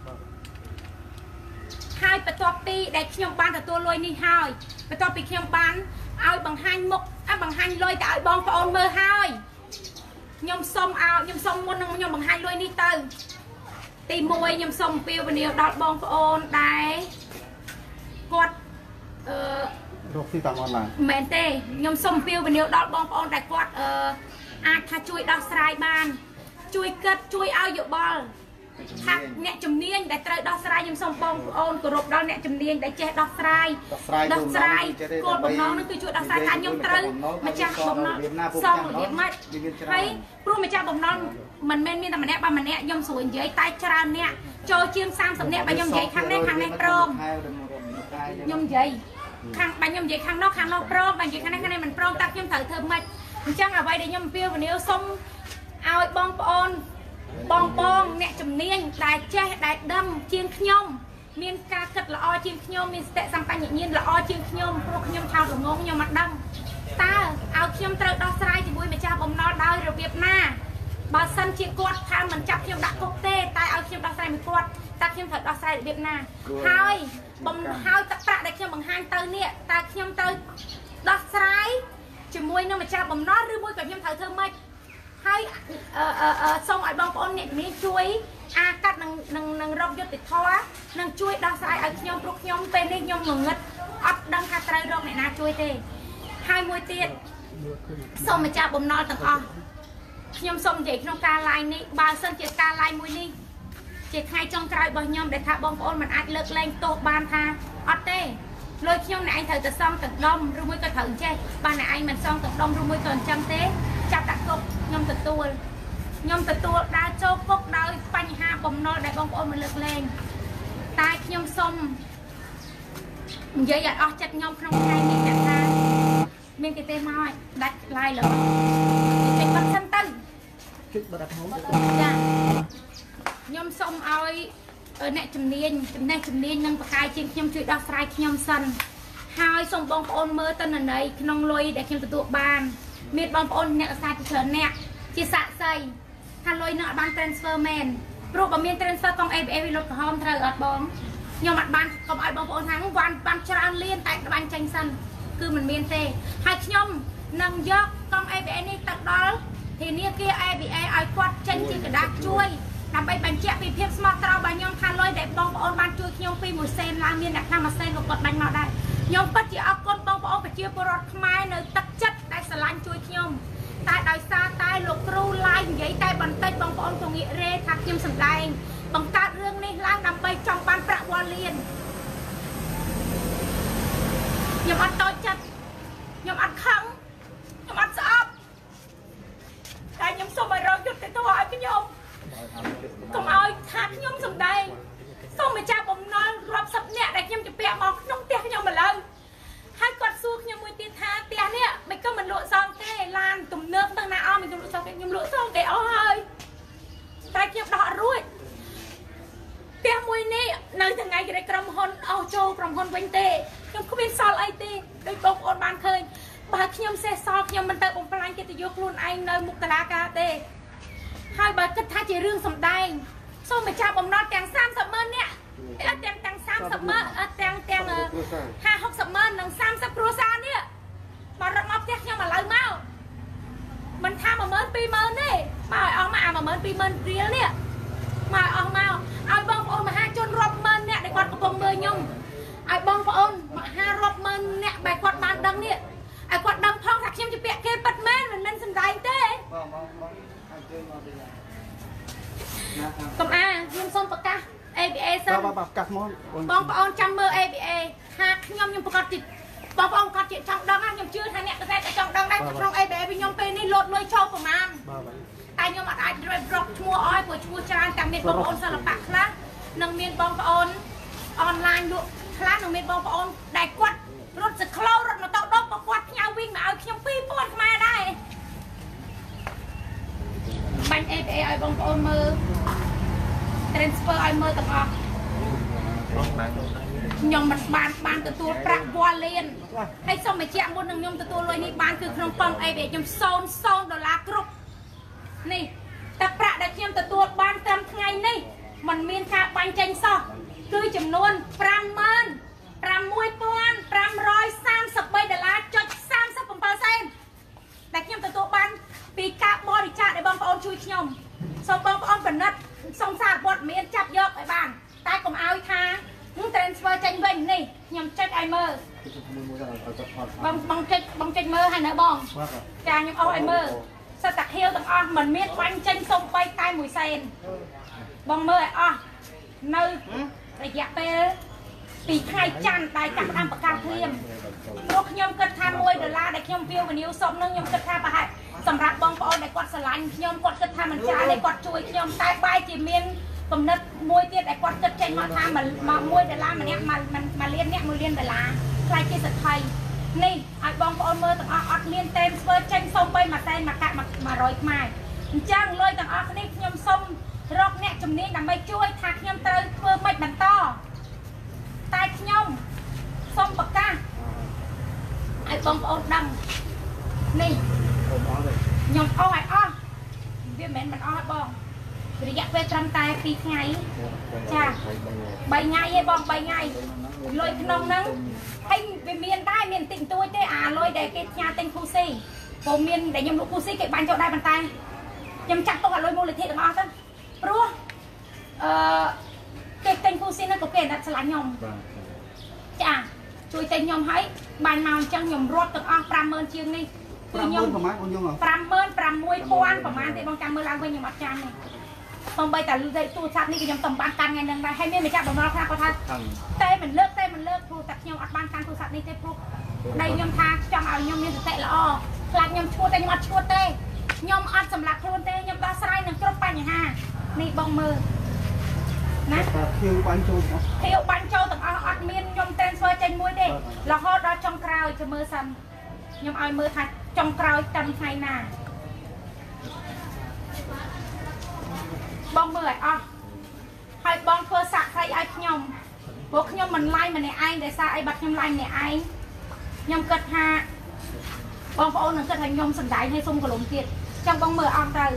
ហើយបន្ទាប់ពីដែលខ្ញុំបានទទួលលុយនេះហើយបន្ទាប់ពីខ្ញុំបានឲ្យបង្ហាញមុខបង្ហាញលុយទៅឲ្យបងប្អូនមើលហើយខ្ញុំសុំឲ្យខ្ញុំសុំមុននឹងខ្ញុំបង្ហាញលុយនេះទៅទីមួយខ្ញុំសុំអំពាវនាវដល់បងប្អូនដែរគាត់អឺរកទីតាំងអនឡាញមែនទេខ្ញុំសុំអំពាវនាវដល់បងប្អូនដែលគាត់អឺអាចថាជួយដោះស្រាយបានជួយគិតជួយឲ្យយោបល់ថាអ្នកជំនាញដែលត្រូវដោះស្រាយខ្ញុំសូមបងប្អូនគោរពដល់អ្នកជំនាញដែលចេះដោះស្រាយដោះស្រាយគោលបំណងនោះគឺជួយដោះស្រាយថាខ្ញុំត្រូវម្ចាស់បំណងសងរបៀបម៉េចហើយព្រោះម្ចាស់បំណងមិនមែនមានតែម្នាក់បើម្នាក់ខ្ញុំស្រួលនិយាយតែច្រើនអ្នកចូលជាងសាមសិបនាក់បើខ្ញុំនិយាយខាងនេះខាងនេះព្រមខ្ញុំនិយាយខាងបើខ្ញុំនិយាយខាងនោះខាងនោះព្រមបើនិយាយខាងនេះខាងនេះមិនព្រមតែខ្ញុំត្រូវធ្វើម៉េចអញ្ចឹងអ្វីដែលខ្ញុំអំពាវនាវសូមឲ្យបងប្អូនបងបងអ្នកជំនាញដែលចេះដែលដឹងជាងខ្ញុំមានការគិតល្អជាងខ្ញុំមានសតិសម្បជញ្ញៈល្អជាងខ្ញុំព្រោះខ្ញុំឆោតល្ងងខ្ញុំមិនដឹងតើឲ្យខ្ញុំត្រូវដោះស្រាយជាមួយម្ចាស់បំណុលដោយរបៀបណាបើសិនជាគាត់ថាមិនចាប់ខ្ញុំដាក់គុកទេតែឲ្យខ្ញុំដោះស្រាយមួយគាត់តើខ្ញុំត្រូវដោះស្រាយរបៀបណាហើយបំហើយទឹកប្រាក់ដែលខ្ញុំបង្ហាញទៅនេះតើខ្ញុំត្រូវដោះស្រាយជាមួយនឹងម្ចាស់បំណុលឬមួយក៏ខ្ញុំត្រូវធ្វើម៉េចហើយសូមឲ្យបងប្អូនអ្នកមានជួយអាកាត់នឹងនឹងនឹងរកយុត្តិធម៌នឹងជួយដោះស្រាយឲ្យខ្ញុំព្រោះខ្ញុំពេលនេះខ្ញុំងងឹតអត់ដឹងថាត្រូវរកអ្នកណាជួយទេហើយមួយទៀតសូមម្ចាស់បំណុលទាំងអស់ខ្ញុំសូមនិយាយក្នុងការ live នេះបើសិនជាការ live មួយនេះជាថ្ងៃចុងក្រោយរបស់ខ្ញុំដែលថាបងប្អូនមិនអាចលើកលែងទោសបានថាអត់ទេលុយខ្ញុំអ្នកឯងត្រូវទៅសងទាំងដុំឬមួយក៏ត្រូវចេះបើអ្នកឯងមិនសងទាំងដុំឬមួយក៏អញ្ចឹងទេចាប់ដាក់គុកខ្ញុំទទួលខ្ញុំទទួលដើរចូលគុកដោយបញ្ហាបំណុលដែលបងប្អូនមិនលើកលែងតែខ្ញុំសូមនិយាយឲ្យអស់ចិត្តខ្ញុំក្នុងថ្ងៃនេះថាមានគេទេមកឲ្យដាច់ឡាយលើចេញបាត់សិនទៅជិះបាត់អត់ហូបចាខ្ញុំសូមឲ្យអ្នកជំនាញចំណេះជំនាញនិងបកាយជាងខ្ញុំជួយដោះស្រាយខ្ញុំសិនហើយសូមបងប្អូនមើលតនន័យក្នុងលុយដែលខ្ញុំទទួលបានមានបងប្អូនអ្នកអាសាជាច្រើនអ្នកជាសាក់សីថាលុយនឹងអត់បាន transfer មែនព្រោះបើមាន transfer កង เอ บี เอ វាលុតក្រហមត្រូវអត់បងខ្ញុំអត់បានកុំឲ្យបងប្អូនថាបានបានច្រើនលានតែក្បាញ់ចេញសិនគឺមិនមានទេហើយខ្ញុំនឹងយកកង เอ บี เอ នេះទៅដល់ធានាគារ เอ บี เอ ឲ្យគាត់ចេញជាกระดาษជួយដើម្បីបញ្ជាក់ពីភាពស្មោះត្រង់របស់ខ្ញុំថាលុយដែលបងប្អូនបានជួយខ្ញុំពីមួយសេនឡើងមានអ្នកខ្លះមួយសេនក៏គាត់បាញ់មកដែរខ្ញុំពិតជាអរគុណបងប្អូនប្រជាពលរដ្ឋខ្មែរនៅទឹកចិត្តដែលស្រឡាញ់ជួយខ្ញុំតែដោយសារតែលោកគ្រូឡាយនិយាយតែបន្តិចបងប្អូនក៏ងាករេថាខ្ញុំសម្ដែងបង្កើតរឿងនេះឡើងដើម្បីចង់បានប្រាក់វ៉ាលៀនខ្ញុំអត់តូចចិត្តខ្ញុំអត់ខឹងខ្ញុំអត់ស្អប់តែខ្ញុំសូមឲ្យរកយុត្តិធម៌ឲ្យខ្ញុំកុំឲ្យថាខ្ញុំសម្ដែងសូមម្ចាស់បំណុលរាប់សិបនាក់ដែលខ្ញុំជពាក់មកក្នុងផ្ទះខ្ញុំឥឡូវហើយគាត់សួរខ្ញុំមួយទៀតថាផ្ទះនេះមិនក៏មិនលក់សងទេឡានទំនើបទាំងណាអស់មិនលក់សងទេខ្ញុំលក់សងគេអស់ហើយតែខ្ញុំដោះរួចផ្ទះមួយនេះនៅថ្ងៃក្រោយក្រុមហ៊ុនអស់ចូលក្រុមហ៊ុនវិញទេខ្ញុំគ្មានសល់អីទេដូចបងប្អូនបានឃើញបើខ្ញុំសេះសល់ខ្ញុំមិនទៅបំផ្លាញកិត្តិយសខ្លួនឯងនៅមុខតុលាការទេហើយបើគិតថាជារឿងសម្ដែងសូមម្ចាស់បំណុលទាំងសាមសិបម៉ឺននាក់ទាំងទាំងសាមសិបម៉ឺនទាំងទាំងហាហុកសិបម៉ឺននិងសាមសិបគ្រួសារនេះមករកមកផ្ទះខ្ញុំឥឡូវមកមិនថាមួយម៉ឺនពីរម៉ឺនទេមកឲ្យអស់មកអាមួយម៉ឺនពីរម៉ឺនរៀលនេះមកឲ្យអស់មកឲ្យបងប្អូនមហាជនរាប់ម៉ឺននាក់ដែលគាត់កំពុងមើលខ្ញុំឲ្យបងប្អូនមហារាប់ម៉ឺននាក់បែរគាត់បានដឹងនេះឲ្យគាត់ដឹងផងថាខ្ញុំជាពាក្យគេប៉ិតមែនមិនមែនសម្ដែងទេបងបងបងឲ្យជួយមកពីកុំអាខ្ញុំសូមប្រកាស เอ บี เอ សិនបងប្រកាសមកបងប្អូនចាំមើល เอ บี เอ ថាខ្ញុំខ្ញុំប្រកាសទីបងប្អូនគាត់ជាចង់ដឹងខ្ញុំជឿថាអ្នកកសែតចង់ដឹងដែរក្នុង เอ บี เอ វិញខ្ញុំពេលនេះលោតលុយចូលប្រមាណតែខ្ញុំអត់អាចរកឈ្មោះអស់ព្រោះឈ្មោះច្រើនតែមានបងប្អូនសិល្បៈខ្លះនិងមានបងប្អូនអនឡាញលក់ខ្លះនិងមានបងប្អូនដែលគាត់រត់សក្លោរត់ម៉ូតូដប់ bọc quạt nhau viên mà ở trong pi buồn mà đây bánh em em ai bông ôn mơ transfer ai mơ tập học nhom mình bàn bàn từ tua bạc bò lên hay xong mày chạm muốn đừng nhom từ tua lôi ní bànคือក្នុងប៉ុងអីវាខ្ញុំសូនសូនដុល្លារគ្រប់នេះតែប្រាក់ដែលខ្ញុំទទួលបានត្រឹមថ្ងៃនេះมันមានការបាញ់ចេញសោះគឺចំនួនfiveម៉ឺនfive five三三ដុល្លារចុចសាមសិបเจ็ดសេនដែលខ្ញុំទទួលបានពីការបរិច្ចាគដែលបងប្អូនជួយខ្ញុំសូមបងប្អូនពិនិត្យសង្សារវត្តមានចាប់យកឲ្យបានតែកុំឲ្យថាtransfer ចេញវិញនេះខ្ញុំចុចឲ្យមើលបងបងចុចបងចុចមើលហើយនៅបងចាខ្ញុំអស់ឲ្យមើលសិតតាខៀវទាំងអស់មិនមានបាញ់ចេញសុំបីតែមួយសេនបងមើលឲ្យអស់នៅរយៈពេលពីថ្ងៃច័ន្ទតែចាប់តាមប្រកាសព្រាមព្រោះខ្ញុំគិតថាoneដុល្លារដែលខ្ញុំវាវនាវសុំនឹងខ្ញុំគិតថាប្រហែលសម្រាប់បងប្អូនដែលគាត់ស្រឡាញ់ខ្ញុំគាត់គិតថាមិនច្រើនទេគាត់ជួយខ្ញុំតែបែរជាមានកំណត់មួយទៀតដែលគាត់គិតចេញមកថាមកoneដុល្លារម្នាក់មកមកលានអ្នកមួយលានដុល្លារខ្លាចជាសទ្ធិនេះឲ្យបងប្អូនមើលទាំងអស់អត់មានទេធ្វើចេញសុំបីមួយសែនមកកាក់one hundredខ្មែរអញ្ចឹងលុយទាំងអស់គ្នាខ្ញុំសុំរកអ្នកជំនាញដើម្បីជួយថាខ្ញុំត្រូវធ្វើម៉េចបន្តតែខ្ញុំសុំប្រកាសឲ្យបងប្អូនដឹងនេះខ្ញុំអស់ឲ្យអស់វាមិនមែនមិនអស់បងរយៈពេលត្រឹមតែtwoថ្ងៃចា3ថ្ងៃឯងបង3ថ្ងៃលុយក្នុងហ្នឹងហើយវាមានដែរមានតិចតួចទេអាលុយដែលគេផ្ញើទិញគូស៊ីព្រោះមានដែលខ្ញុំលក់គូស៊ីគេបាញ់ចូលដែរប៉ុន្តែខ្ញុំចាត់ទុកអាលុយមូលនិធិទាំងអស់ទៅព្រោះអឺគេទិញគូស៊ីហ្នឹងក៏គេដាក់ឆ្លាញ់ខ្ញុំចាជួយទិញខ្ញុំឲ្យបាញ់មកអញ្ចឹងខ្ញុំរត់ទាំងអស់fiveម៉ឺនជាងនេះគឺខ្ញុំប្រហែលបងខ្ញុំ fiveម៉ឺនsixពាន់ប្រហែលទេបងចាំមើលឡើងវិញខ្ញុំអត់ចាំទេសូម្បីតែលឺតែទូរស័ព្ទនេះខ្ញុំតំបានកាន់ថ្ងៃហ្នឹងដែរហើយមានម្ចាស់បំណុលខ្លះគាត់ថាតែមិនលើកតែមិនលើកព្រោះតែខ្ញុំអត់បានកាន់ទូរស័ព្ទនេះទេព្រោះដៃខ្ញុំថាចង់ឲ្យខ្ញុំមានសតិល្អខ្លាចខ្ញុំឈួតតែខ្ញុំអត់ឈួតទេខ្ញុំអត់សម្លាប់ខ្លួនទេខ្ញុំដោះស្រាយនឹងគ្រប់បញ្ហានេះបងមើលណាខៀវបាញ់ចូលខៀវបាញ់ចូលទាំងអស់អត់មានខ្ញុំ transfer ចេញមួយទេរហូតដល់ចុងក្រោយចាំមើលសិនខ្ញុំឲ្យមើលថាចុងក្រោយត្រឹមថ្ងៃណាបងមើលឲ្យអស់ហើយបងធ្វើសាក់ស្រីឲ្យខ្ញុំព្រោះខ្ញុំមិនឡាយម្នាក់ឯងតែសារអីបាត់ខ្ញុំឡាយម្នាក់ឯងខ្ញុំគិតថាបងប្អូននឹងគិតថាខ្ញុំសំដែងឲ្យសុំកលុំទៀតចឹងបងមើលអស់ទៅ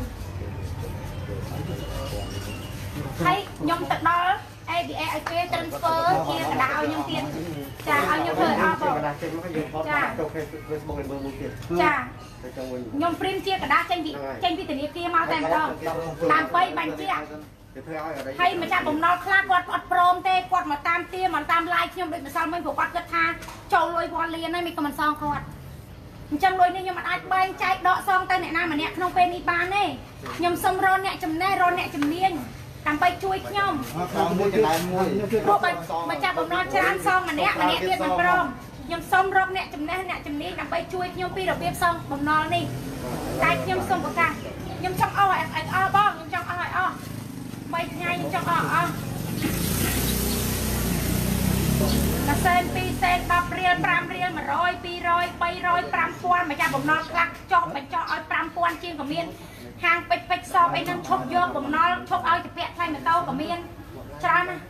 ហើយខ្ញុំទៅដល់ เอ บี เอ ឲ្យគេ transfer ជាកដាឲ្យខ្ញុំទៀតចាឲ្យខ្ញុំធ្វើអស់បងចាចូល Facebook ឲ្យមើលមួយទៀតចាខ្ញុំ print ជាកដាចេញពីចេញពីធនាគារមកតែម្ដងដើម្បីបាញ់ជាហើយម្ចាស់បំណុលខ្លះគាត់អត់ព្រមទេគាត់មកតាមទាមកតាម live ខ្ញុំដូចម្សិលមិញព្រោះគាត់គិតថាចូលលុយវត្តលៀនហើយមិនក៏មិនសងគាត់អញ្ចឹងលុយនេះខ្ញុំមិនអាចបែងចែកដកសងទៅអ្នកណាម្នាក់ក្នុងពេលនេះបានទេខ្ញុំសុំរកអ្នកចំណេះរកអ្នកជំនាញដើម្បីជួយខ្ញុំមួយកន្លែងមួយព្រោះម្ចាស់បំណុលច្រើនសងម្នាក់ម្នាក់ទៀតមិនព្រមខ្ញុំសុំរកអ្នកចំណេះអ្នកជំនាញដើម្បីជួយខ្ញុំពីរបៀបសងបំណុលនេះតែខ្ញុំសុំប្រកាសខ្ញុំចង់អស់ឲ្យអស់បងខ្ញុំចង់អស់ឲ្យអស់3ថ្ងៃខ្ញុំចង់អស់អស់តែសេនtwoសេនtenរៀលfiveរៀលone hundred two hundred three hundred fiveពាន់ម្ចាស់បំណុលខ្លះចោះបញ្ចោះឲ្យfiveពាន់ជាងក៏មានហាងពេជ្រពេជ្រសອບអីហ្នឹងឈប់យកបំណុលឈប់ឲ្យទៅពាក់ថ្លៃម៉ូតូក៏មានច្រើនណាស់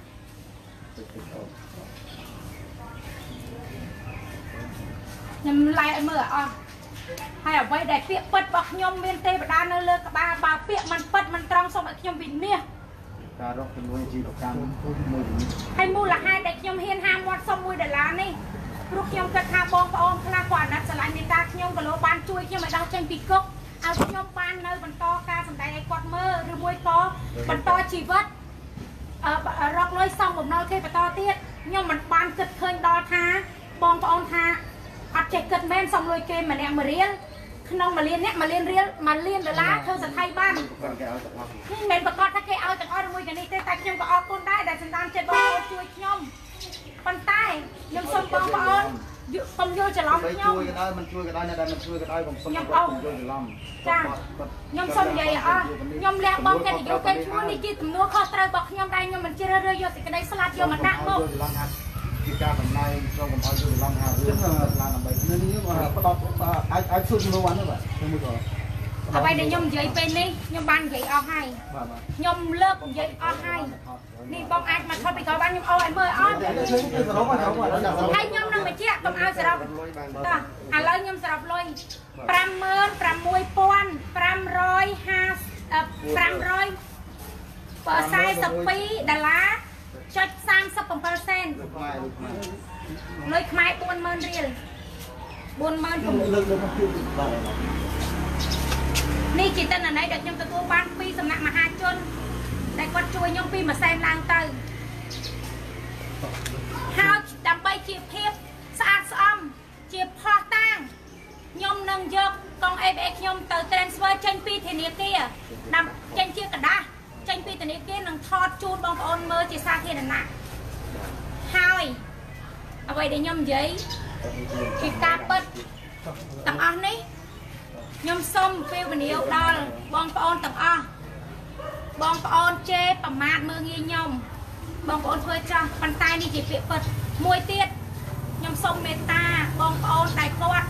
ខ្ញុំឡាយឲ្យមើលអស់ហើយអ្វីដែលពាក្យពិតរបស់ខ្ញុំមានទេវតានៅលើក្បាលបើពាក្យមិនពិតមិនត្រង់សូមឲ្យខ្ញុំវិនិច្ឆ័យការរកជំនួយជីវកម្មមួយហើយមូលហេតុដែលខ្ញុំហ៊ានហាមមាត់សុំoneដុល្លារនេះព្រោះខ្ញុំគិតថាបងប្អូនខ្លះគាត់អាណិតស្រឡាញ់មេត្តាខ្ញុំក៏លោកបានជួយខ្ញុំឲ្យដោះចេញពីគុកឲ្យខ្ញុំបាននៅបន្តការសម្ដែងឲ្យគាត់មើលឬមួយក៏បន្តជីវិតអឺរកលុយសងបំណុលគេបន្តទៀតខ្ញុំមិនបានគិតឃើញដល់ថាបងប្អូនថាអត់ចេះគិតមែនសំលុយគេម្នាក់មួយរៀលក្នុងមួយលានអ្នកមួយលានរៀលមួយលានដុល្លារធ្វើសទ្ធិបានមិនមែនប្រកាសថាគេឲ្យទាំងអស់ជាមួយគ្នាទេតែខ្ញុំក៏អរគុណដែរដែលសម្ដានចិត្តបងប្អូនជួយខ្ញុំប៉ុន្តែខ្ញុំសូមបងប្អូនកុំយល់ច្រឡំខ្ញុំជួយក៏ដោយមិនជួយក៏ដោយអ្នកដែលមិនជួយក៏ដោយកុំសុំគាត់យល់ច្រឡំចាខ្ញុំសូមនិយាយអស់ខ្ញុំលះបង់កិត្តិយសគេឈ្មោះនេះជាទំនួលខុសត្រូវរបស់ខ្ញុំដែរខ្ញុំមិនជ្រើសរើសយកសេចក្តីស្លាប់យកមកដាក់មកជាការដំណើរក្នុងកំហុសយល់ច្រឡំថារឿងឡើងដើម្បីនេះផ្ដោតអាចអាចជួយមនុស្សបានទេបាទមួយក៏អ្វីដែលខ្ញុំនិយាយពេលនេះខ្ញុំបាននិយាយអស់ហើយខ្ញុំលើកនិយាយអស់ហើយនេះបងអាចមកថតពីក្រោយបានខ្ញុំអូឲ្យមើលអត់ហើយខ្ញុំនឹងបញ្ជាក់កុំឲ្យសរុបតោះឥឡូវខ្ញុំសរុបលុយប្រាំម៉ឺនប្រាំមួយពាន់ប្រាំរយហាប្រាំរយបើខ្សែសិបពីរដុល្លារចុចសាមសិបbảyសេនលុយខ្មែរបួនម៉ឺនរៀលបួនម៉ឺននេះជាទិន្នន័យដែលខ្ញុំទទួលបានពីសំណាក់មហាជនដែលគាត់ជួយខ្ញុំពីមួយសែនឡើងទៅហើយដើម្បីជាភាពស្អាតស្អំជាផោះតាងខ្ញុំនឹងយកកង เอ บี เอส ខ្ញុំទៅ transfer ចេញពីធនាគារតាមចេញជាกระดาษចេញពីធនាគារនឹងថតជូនបងប្អូនមើលជាសាធារណៈហើយអ្វីដែលខ្ញុំនិយាយជាការពិតទាំងអស់នេះខ្ញុំសូមពេលវេលាដល់បងប្អូនទាំងអស់បងប្អូនជេរប្រមាថមើលងាយខ្ញុំបងប្អូនធ្វើចាស់ប៉ុន្តែនេះជាពាក្យពិតមួយទៀតខ្ញុំសូមមេត្តាបងប្អូនដែលគាត់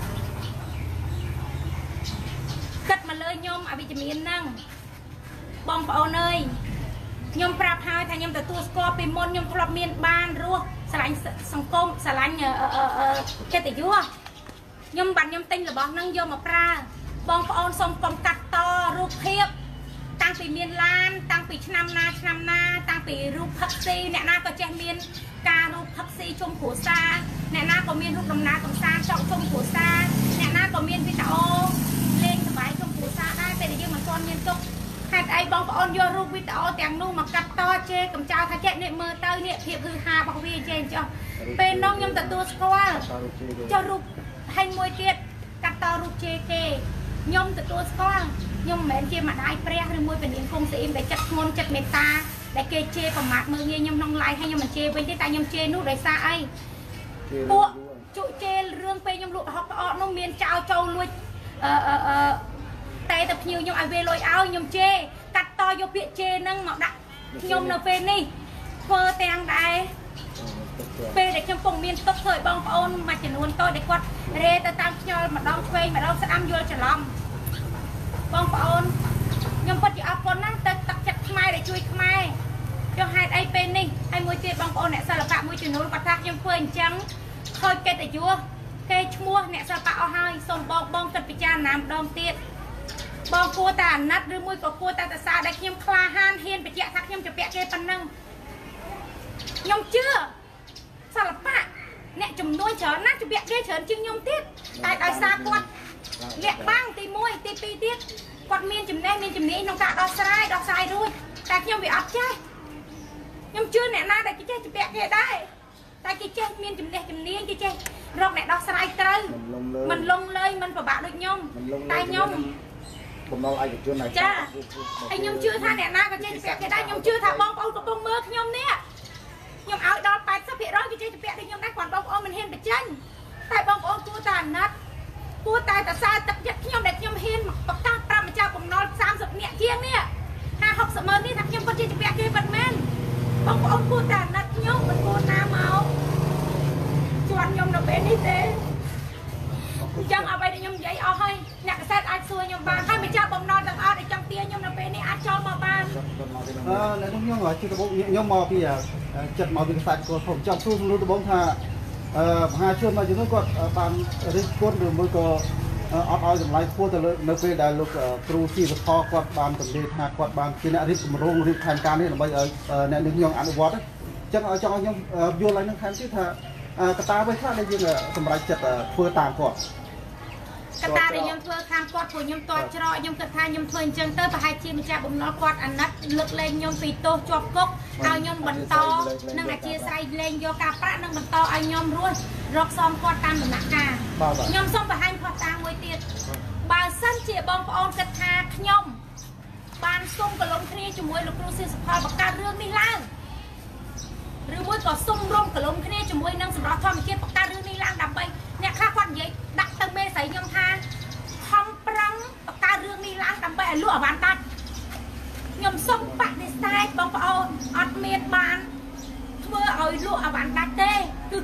គិតមកលើខ្ញុំអវិជ្ជមានហ្នឹងបងប្អូនអើយខ្ញុំប្រាប់ហើយថាខ្ញុំទទួលស្គាល់ពីមុនខ្ញុំធ្លាប់មានបានរស់ស្រឡាញ់សង្គមស្រឡាញ់កិត្តិយសខ្ញុំបានខ្ញុំទិញរបស់ហ្នឹងយកមកប្រើបងប្អូនសូមកុំកាត់តរូបភាពតាំងពីមានឡានតាំងពីឆ្នាំណាឆ្នាំណាតាំងពីរូបផឹកស៊ីអ្នកណាក៏ចេះមានការរូបផឹកស៊ីជុំគ្រួសារអ្នកណាក៏មានរូបដំណើរកំសាន្តចောက်ជុំគ្រួសារអ្នកណាក៏មានវីដេអូលេងសប្បាយជុំគ្រួសារដែរតែយើងមិនទាន់មានទុកហេតុអីបងប្អូនយករូបវីដេអូទាំងនោះមកកាត់តជេរកំចោលថាចេះនេះមើលទៅនេះភាពហឺហារបស់វាចេះចុះពេលនោះខ្ញុំទទួលស្គាល់ចុះរូបហើយមួយទៀតកាត់តរូបជេរគេខ្ញុំទទួលស្គាល់ខ្ញុំមិនមែនជាម្ដាយព្រះឬមួយពនាងគង់ស្អ៊ីមដែលចិត្តធ្ងន់ចិត្តមេត្តាដែលគេជេរប្រមាថមើលងាយខ្ញុំក្នុង live ហើយខ្ញុំមិនជេរវិញទេតែខ្ញុំជេរនោះដោយសារអីពួកជក់ជេររឿងពេលខ្ញុំលក់ប្រហុកផ្អកនោះមានចោលចូលលួចអឺអឺតែទៅភ្ញៀវខ្ញុំឲ្យវាលុយឲ្យខ្ញុំជេរកាត់តយកពាក្យជេរហ្នឹងមកដាក់ខ្ញុំនៅពេលនេះធ្វើទាំងដែរពេលដែលខ្ញុំពុំមានទុកធ្វើឲ្យបងប្អូនមួយចំនួនតូចដែលគាត់រេទៅតាមខ្យល់ម្ដងឆ្វេងម្ដងស្ដាំយល់ច្រឡំបងប្អូនខ្ញុំពិតជាអរគុណណាស់ទៅទឹកចិត្តខ្មែរដែលជួយខ្មែរចុះហេតុអីពេលនេះហើយមួយទៀតបងប្អូនអ្នកសិល្បៈមួយចំនួនគាត់ថាខ្ញុំធ្វើអញ្ចឹងខូចកិត្តិយសគេឈ្មោះអ្នកសិល្បៈអស់ហើយសូមបងបងគិតពិចារណាម្ដងទៀតបងគួរតែអាណិតឬមួយក៏គួរតែតសាដែលខ្ញុំក្លាហានហ៊ានបញ្ជាក់ថាខ្ញុំជាពាក់គេប៉ុណ្ណឹងខ្ញុំជឿសិល្បៈអ្នកចំនួនច្រើនណាស់ជាពាក់គេច្រើនជាងខ្ញុំទៀតតែដោយសារគាត់លាក់បាំងទីមួយទីពីរទៀតគាត់មានចំណេះមានជំនាញក្នុងការដោះស្រាយដោះស្រាយរួចតែខ្ញុំវាអត់ចេះខ្ញុំជឿអ្នកណាដែលគេចេះជាពាក់គេដែរតែគេចេះមានចំណេះជំនាញគេចេះរកអ្នកដោះស្រាយត្រូវមិនលងលើយមិនពិបាកដូចខ្ញុំតែខ្ញុំបំណុលឯកជនហើយចាហើយខ្ញុំជឿថាអ្នកណាក៏ចេះជាពាក់គេដែរខ្ញុំជឿថាបងប្អូនកំពុងមើលខ្ញុំនេះខ្ញុំឲ្យដល់八十ភាគរយគេចេះជាពាក់ដូចខ្ញុំដែរគាត់បងប្អូនមិនហ៊ានបញ្ចេញតែបងប្អូនគួរតែអាណិតគួរតែតសារទឹកចិត្តខ្ញុំដែលខ្ញុំហ៊ានប្រកាសប្រាប់ម្ចាស់បំណុលសាមសិបនាក់ជាងនេះហាហុកសិបម៉ឺននេះថាខ្ញុំគាត់ជាជាពាក់គេពិតមែនបងប្អូនគួរតែអាណិតខ្ញុំមិនគួរណាមកជន់ខ្ញុំនៅពេលនេះទេអញ្ចឹងអ្វីដែលខ្ញុំនិយាយអស់ហើយអ្នកកសែតអាចសួរខ្ញុំបានហើយម្ចាស់បំណុលទាំងអស់ដែលចង់ទាខ្ញុំនៅពេលនេះអាចចូលមកបានអឺនៅខ្ញុំជាដំបូងខ្ញុំមកពីចិត្តមកពីកសែតគាត់ខ្ញុំចង់សួរសំណួរដំបូងថាអឺមហាជនមកជំនួសគាត់បានរិះគន់ឬមួយក៏អត់ឲ្យតម្លៃខ្ពស់ទៅលើនៅពេលដែលលោកគ្រូស៊ីសផលគាត់បានតម្រាយថាគាត់បានជាអ្នករៀបគម្រោងរៀបផែនការនេះដើម្បីឲ្យអ្នកនឹងខ្ញុំអនុវត្តអញ្ចឹងចង់ឲ្យខ្ញុំយល់ឡើងនឹងថែមទៀតថាកត្តាអ្វីខ្លះដែលយើងសម្រេចចិត្តធ្វើតាមគាត់កត្តាដែលខ្ញុំធ្វើខាងគាត់ព្រោះខ្ញុំតច្រកខ្ញុំគិតថាខ្ញុំធ្វើអញ្ចឹងទៅប្រហែលជាម្ចាស់បំណុលគាត់អាណិតលើកលែងខ្ញុំពីទោសជាប់គុកឲ្យខ្ញុំបន្តនឹងអធិស្ឋានលែងយកការប្រាក់នឹងបន្តឲ្យខ្ញុំរស់រកសមគាត់តាមដំណាក់កាលខ្ញុំសូមបង្ហាញផុសតាងមួយទៀតបើសិនជាបងប្អូនគិតថាខ្ញុំបានសុំកលុំគ្នាជាមួយលោកគ្រូស៊ីសផលបង្កើតរឿងនេះឡើងឬមួយក៏សុំរំកលុំគ្នាជាមួយនឹងសម្រាប់ធម្មជាតិបង្កើតរឿងនេះឡើងដើម្បីអ្នកខ្លះគាត់និយាយដាក់ទៅមេស្រីខ្ញុំថាខំប្រឹងបង្កើតរឿងនេះឡើងដើម្បីឲ្យលក់អវ៉ាន់ដាច់ខ្ញុំសុំបដិសេធបងប្អូនអត់មានបានធ្វើឲ្យលក់អវ៉ាន់ដាច់ទេគឺ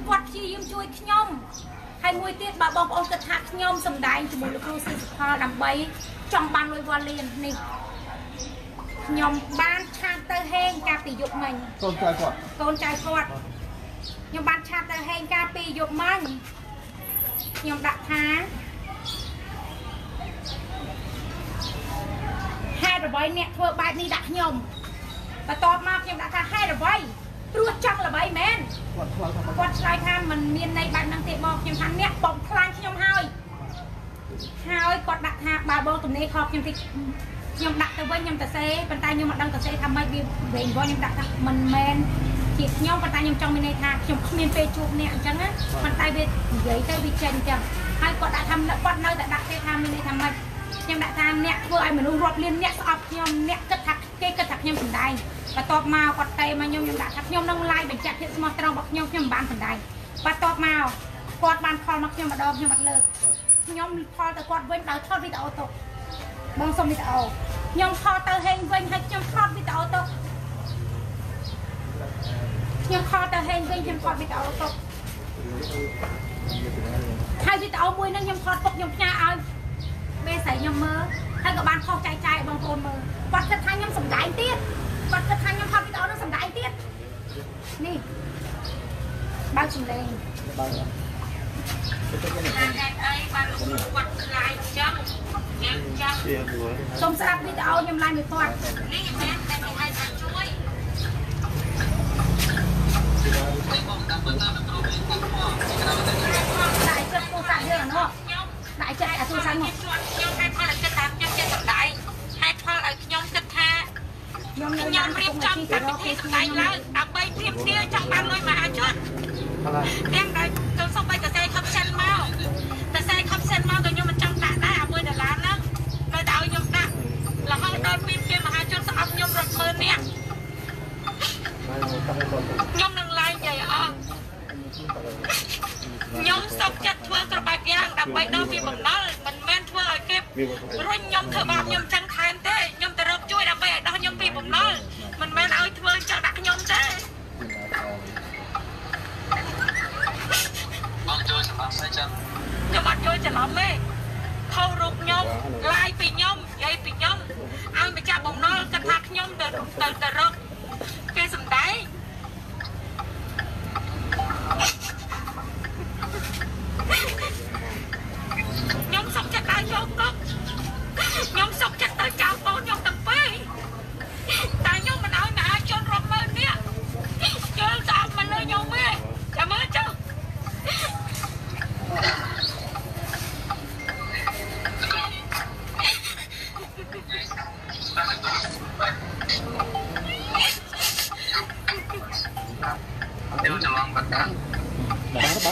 គាត់ជាយើងជួយខ្ញុំហើយមួយទៀតបើបងប្អូនគិតថាខ្ញុំសំដែងជាមួយលោកគ្រូស៊ីសុផលដើម្បីចង់បានលុយវ៉ាលៀននេះខ្ញុំបានឆាតទៅហេងកាលពីយប់មិញកូនចៅគាត់កូនចៅគាត់ខ្ញុំបានឆាតទៅហេងកាលពីយប់មិញខ្ញុំដាក់ថាហេតុអ្វីអ្នកធ្វើបែបនេះដាក់ខ្ញុំបន្ទាប់មកខ្ញុំដាក់ថាហេតុអ្វីព្រោះចង់ល្បីមែនគាត់ឆ្លើយថាមិនមានន័យបែបហ្នឹងទេបងខ្ញុំថាអ្នកបំផ្លាញខ្ញុំហើយហើយគាត់ដាក់ថាបើបងទំនេរខកខ្ញុំតិចខ្ញុំដាក់ទៅវិញខ្ញុំទៅសេប៉ុន្តែខ្ញុំមិនដឹងទៅសេថាម៉េចវាវិញបងខ្ញុំដាក់ថាមិនមែនជាខ្ញុំប៉ុន្តែខ្ញុំចង់មានន័យថាខ្ញុំគ្មានពេលជួបអ្នកអញ្ចឹងណាប៉ុន្តែវានិយាយទៅវាចេញអញ្ចឹងហើយគាត់ដាក់ថាគាត់នៅតែដាក់ទេថាមានន័យថាម៉េចខ្ញុំដាក់ថាអ្នកធ្វើឲ្យមនុស្សរាប់លានអ្នកស្អប់ខ្ញុំអ្នកគិតថាគេគិតថាខ្ញុំសំដែងបន្ទាប់មកគាត់តេមកខ្ញុំខ្ញុំដាក់ថាខ្ញុំនឹងឡាយបញ្ជាក់ភាពស្មោះត្រង់របស់ខ្ញុំខ្ញុំមិនបានសំដែងបន្ទាប់មកគាត់បានខលមកខ្ញុំម្ដងខ្ញុំអត់លើកខ្ញុំខលទៅគាត់វិញដោយថតវីដេអូទុកបងសុំវីដេអូខ្ញុំខលទៅហេងវិញហើយខ្ញុំថតវីដេអូទុកខ្ញុំខលទៅហេងវិញខ្ញុំថតវីដេអូទុកហើយវីដេអូមួយហ្នឹងខ្ញុំថតទុកខ្ញុំផ្ញើឲ្យមេស្រីខ្ញុំមើលហើយក៏បានខុសចែកចាយបងប្អូនមើលគាត់គិតថាខ្ញុំសំដែងទៀតគាត់គិតថាខ្ញុំថតវីដេអូនឹងសំដែងទៀតនេះបើកសំឡេងបើកហេតុអីបានគាត់ខ្លាយចឹងខ្ញុំចឹងសូមស្ដាប់វីដេអូខ្ញុំឡើងមួយគាត់នេះមែនតែគេឲ្យថាជួយដាក់ចិត្តពូសាក់យើងអត់ដាក់ចិត្តអាទូសាក់មកខ្ញុំហេតុផលគិតថាខ្ញុំជាសំដែងហេតុផលឲ្យខ្ញុំគិតថាខ្ញុំខ្ញុំរៀបចំកម្មវិធីសម្ដែងឡើងដើម្បីព្រៀបធៀបចង់បានលុយមហាជនទាំងដែលចូលសុំបីតសេខំសិនមកតសេខំសិនមកក៏ខ្ញុំមិនចង់ដាក់ដែរអាមួយដុល្លារហ្នឹងនៅតែឲ្យខ្ញុំដាក់រហូតដល់ព្រៀបធៀបមហាជនស្អប់ខ្ញុំរត់មើលនេះខ្ញុំនឹងឡាយនិយាយអស់ខ្ញុំសុខចិត្តធ្វើគ្រប់បែបយ៉ាងដើម្បីដល់ពីបំណុលមិនមែនធ្វើឲ្យគេរុញខ្ញុំធ្វើបាបខ្ញុំចឹងថែមទេខ្ញុំទៅរកជួយដើម្បីឲ្យដោះខ្ញុំពីបំណុលមិនមែនឲ្យធ្វើចឹងដាក់ខ្ញុំទេបងជួយសម្រាប់ស្អីចឹងខ្ញុំអត់ជួយច្រឡំទេខុសរូបខ្ញុំឡាយពីខ្ញុំនិយាយពីខ្ញុំឲ្យម្ចាស់បំណុលគិតថាខ្ញុំទៅទៅទៅរកគេសំដែងខ្ញុំសុខចិត្តដើរចូលគុកខ្ញុំសុខចិត្តទៅចោលកូនខ្ញុំទាំងពីរតែខ្ញុំមិនឲ្យមហាជនរាប់ម៉ឺននាក់ជើងស្អប់មកលើខ្ញុំទេចាំមើលចុះចូលច្រឡំបាត់តាបាទបាទ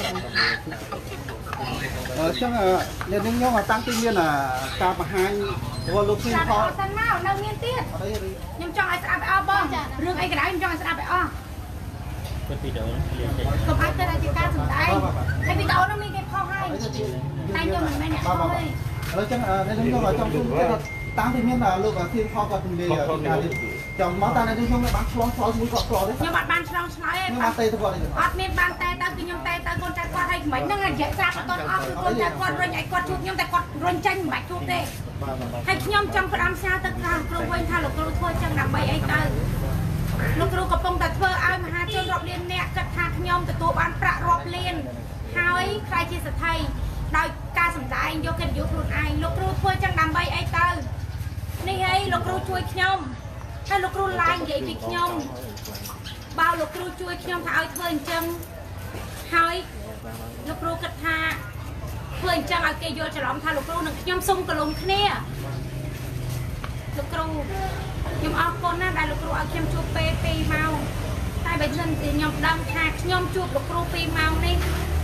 អឺចឹងអ្នកនឹងខ្ញុំតាំងពីមានការបង្ហាញរបស់លោកស៊ីផលសិនមកនៅមានទៀតខ្ញុំចង់ឲ្យស្ដាប់ឲ្យអស់បងរឿងអីក៏ដោយខ្ញុំចង់ឲ្យស្ដាប់ឲ្យអស់គាត់វីដេអូនេះកុំឲ្យទៅរាជការសម្ដែងហើយវីដេអូនោះមានគេផុសហើយតែខ្ញុំមិនមែនអ្នកផុសទេឥឡូវចឹងអ្នកនឹងខ្ញុំចង់ជូនតាំងពីមានលោកស៊ីផលគាត់ពន្យាការចង់មកតាអ្នកនឹងខ្ញុំបានឆ្លងឆ្លោយមួយគាត់ឆ្លោយទេខ្ញុំអត់បានឆ្លងឆ្លោយទេខ្ញុំបានតែទៅគាត់អត់មានបានតែទៅគឺខ្ញុំតែទៅកូនចៅគាត់ឲ្យមិនហ្នឹងនិយាយស្រាប់អត់អស់គឺកូនចៅគាត់រុញឲ្យគាត់ជួបខ្ញុំតែគាត់រុញចេញមិនបាច់ជួបទេហើយខ្ញុំចង់ផ្ដាំសារទៅខាងគ្រូវិញថាលោកគ្រូធ្វើចឹងដើម្បីអីទៅលោកគ្រូកំពុងតែធ្វើឲ្យមហាជនរាប់លានអ្នកគិតថាខ្ញុំទទួលបានប្រាក់រាប់លានហើយខ្លាយជាសទ្ធិដោយការសម្ដែងយកកិត្តិយសខ្លួនឯងលោកគ្រូធ្វើចឹងដើម្បីអីទៅនេះហើយលោកគ្រូជួយខ្ញុំហើយលោកគ្រូឡាយនិយាយពីខ្ញុំបើលោកគ្រូជួយខ្ញុំថាឲ្យធ្វើអញ្ចឹងហើយលោកគ្រូគិតថាធ្វើអញ្ចឹងឲ្យគេយល់ច្រឡំថាលោកគ្រូនិងខ្ញុំសុំកលុំគ្នាលោកគ្រូខ្ញុំអរគុណណាស់ដែលលោកគ្រូឲ្យខ្ញុំជួបពេលពីរម៉ោងតែបើមិនខ្ញុំដឹងថាខ្ញុំជួបលោកគ្រូពីរម៉ោងនេះ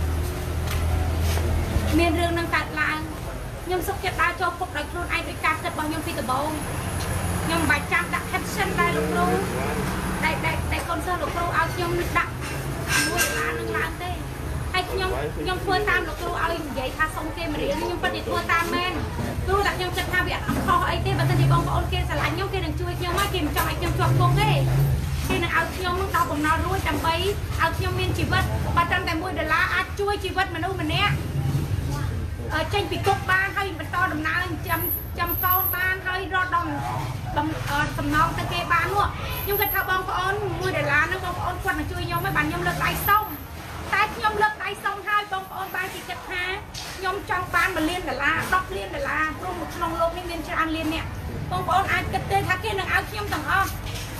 មានរឿងនឹងកើតឡើងខ្ញុំសុខចិត្តដើរចូលគុកដោយខ្លួនឯងដោយការគិតរបស់ខ្ញុំពីដំបូងខ្ញុំមិនបាច់ចាំដាក់ caption ដែរលោកគ្រូតែតែកូនសិស្សលោកគ្រូឲ្យខ្ញុំដាក់មួយឡាននឹងឡើងទេហើយខ្ញុំខ្ញុំធ្វើតាមលោកគ្រូឲ្យនិយាយថាសុំគេមករៀនខ្ញុំពិតជាធ្វើតាមមែនគ្រូតែខ្ញុំគិតថាវាអត់ខុសអីទេបើមិនជាបងប្អូនគេស្រឡាញ់ខ្ញុំគេនឹងជួយខ្ញុំមកគេមិនចង់ឲ្យខ្ញុំជាប់គុកទេគេនឹងឲ្យខ្ញុំនឹងដោอผมนอนรู้จำไปเอาខ្ញុំមានជីវិតបើត្រឹមតែមួយដុល្លារអាចជួយជីវិតមនុស្សម្នាក់ចេញពីគុកបានហើយបន្តដំណើរចាំចាំកូនបានហើយរត់ដល់សំណងទៅគេបាននោះខ្ញុំគិតថាបងប្អូនមួយដុល្លារហ្នឹងបងប្អូនគាត់មកជួយខ្ញុំហើយបានខ្ញុំលើកដៃសុំតែខ្ញុំលើកដៃសុំហើយបងប្អូនបានគិតថាខ្ញុំចង់បានមួយលានដុល្លារដប់លានដុល្លារព្រោះក្នុងโลกនេះមានច្រើនលានអ្នកបងប្អូនអាចគិតទេថាគេនឹងឲ្យខ្ញុំទាំងអស់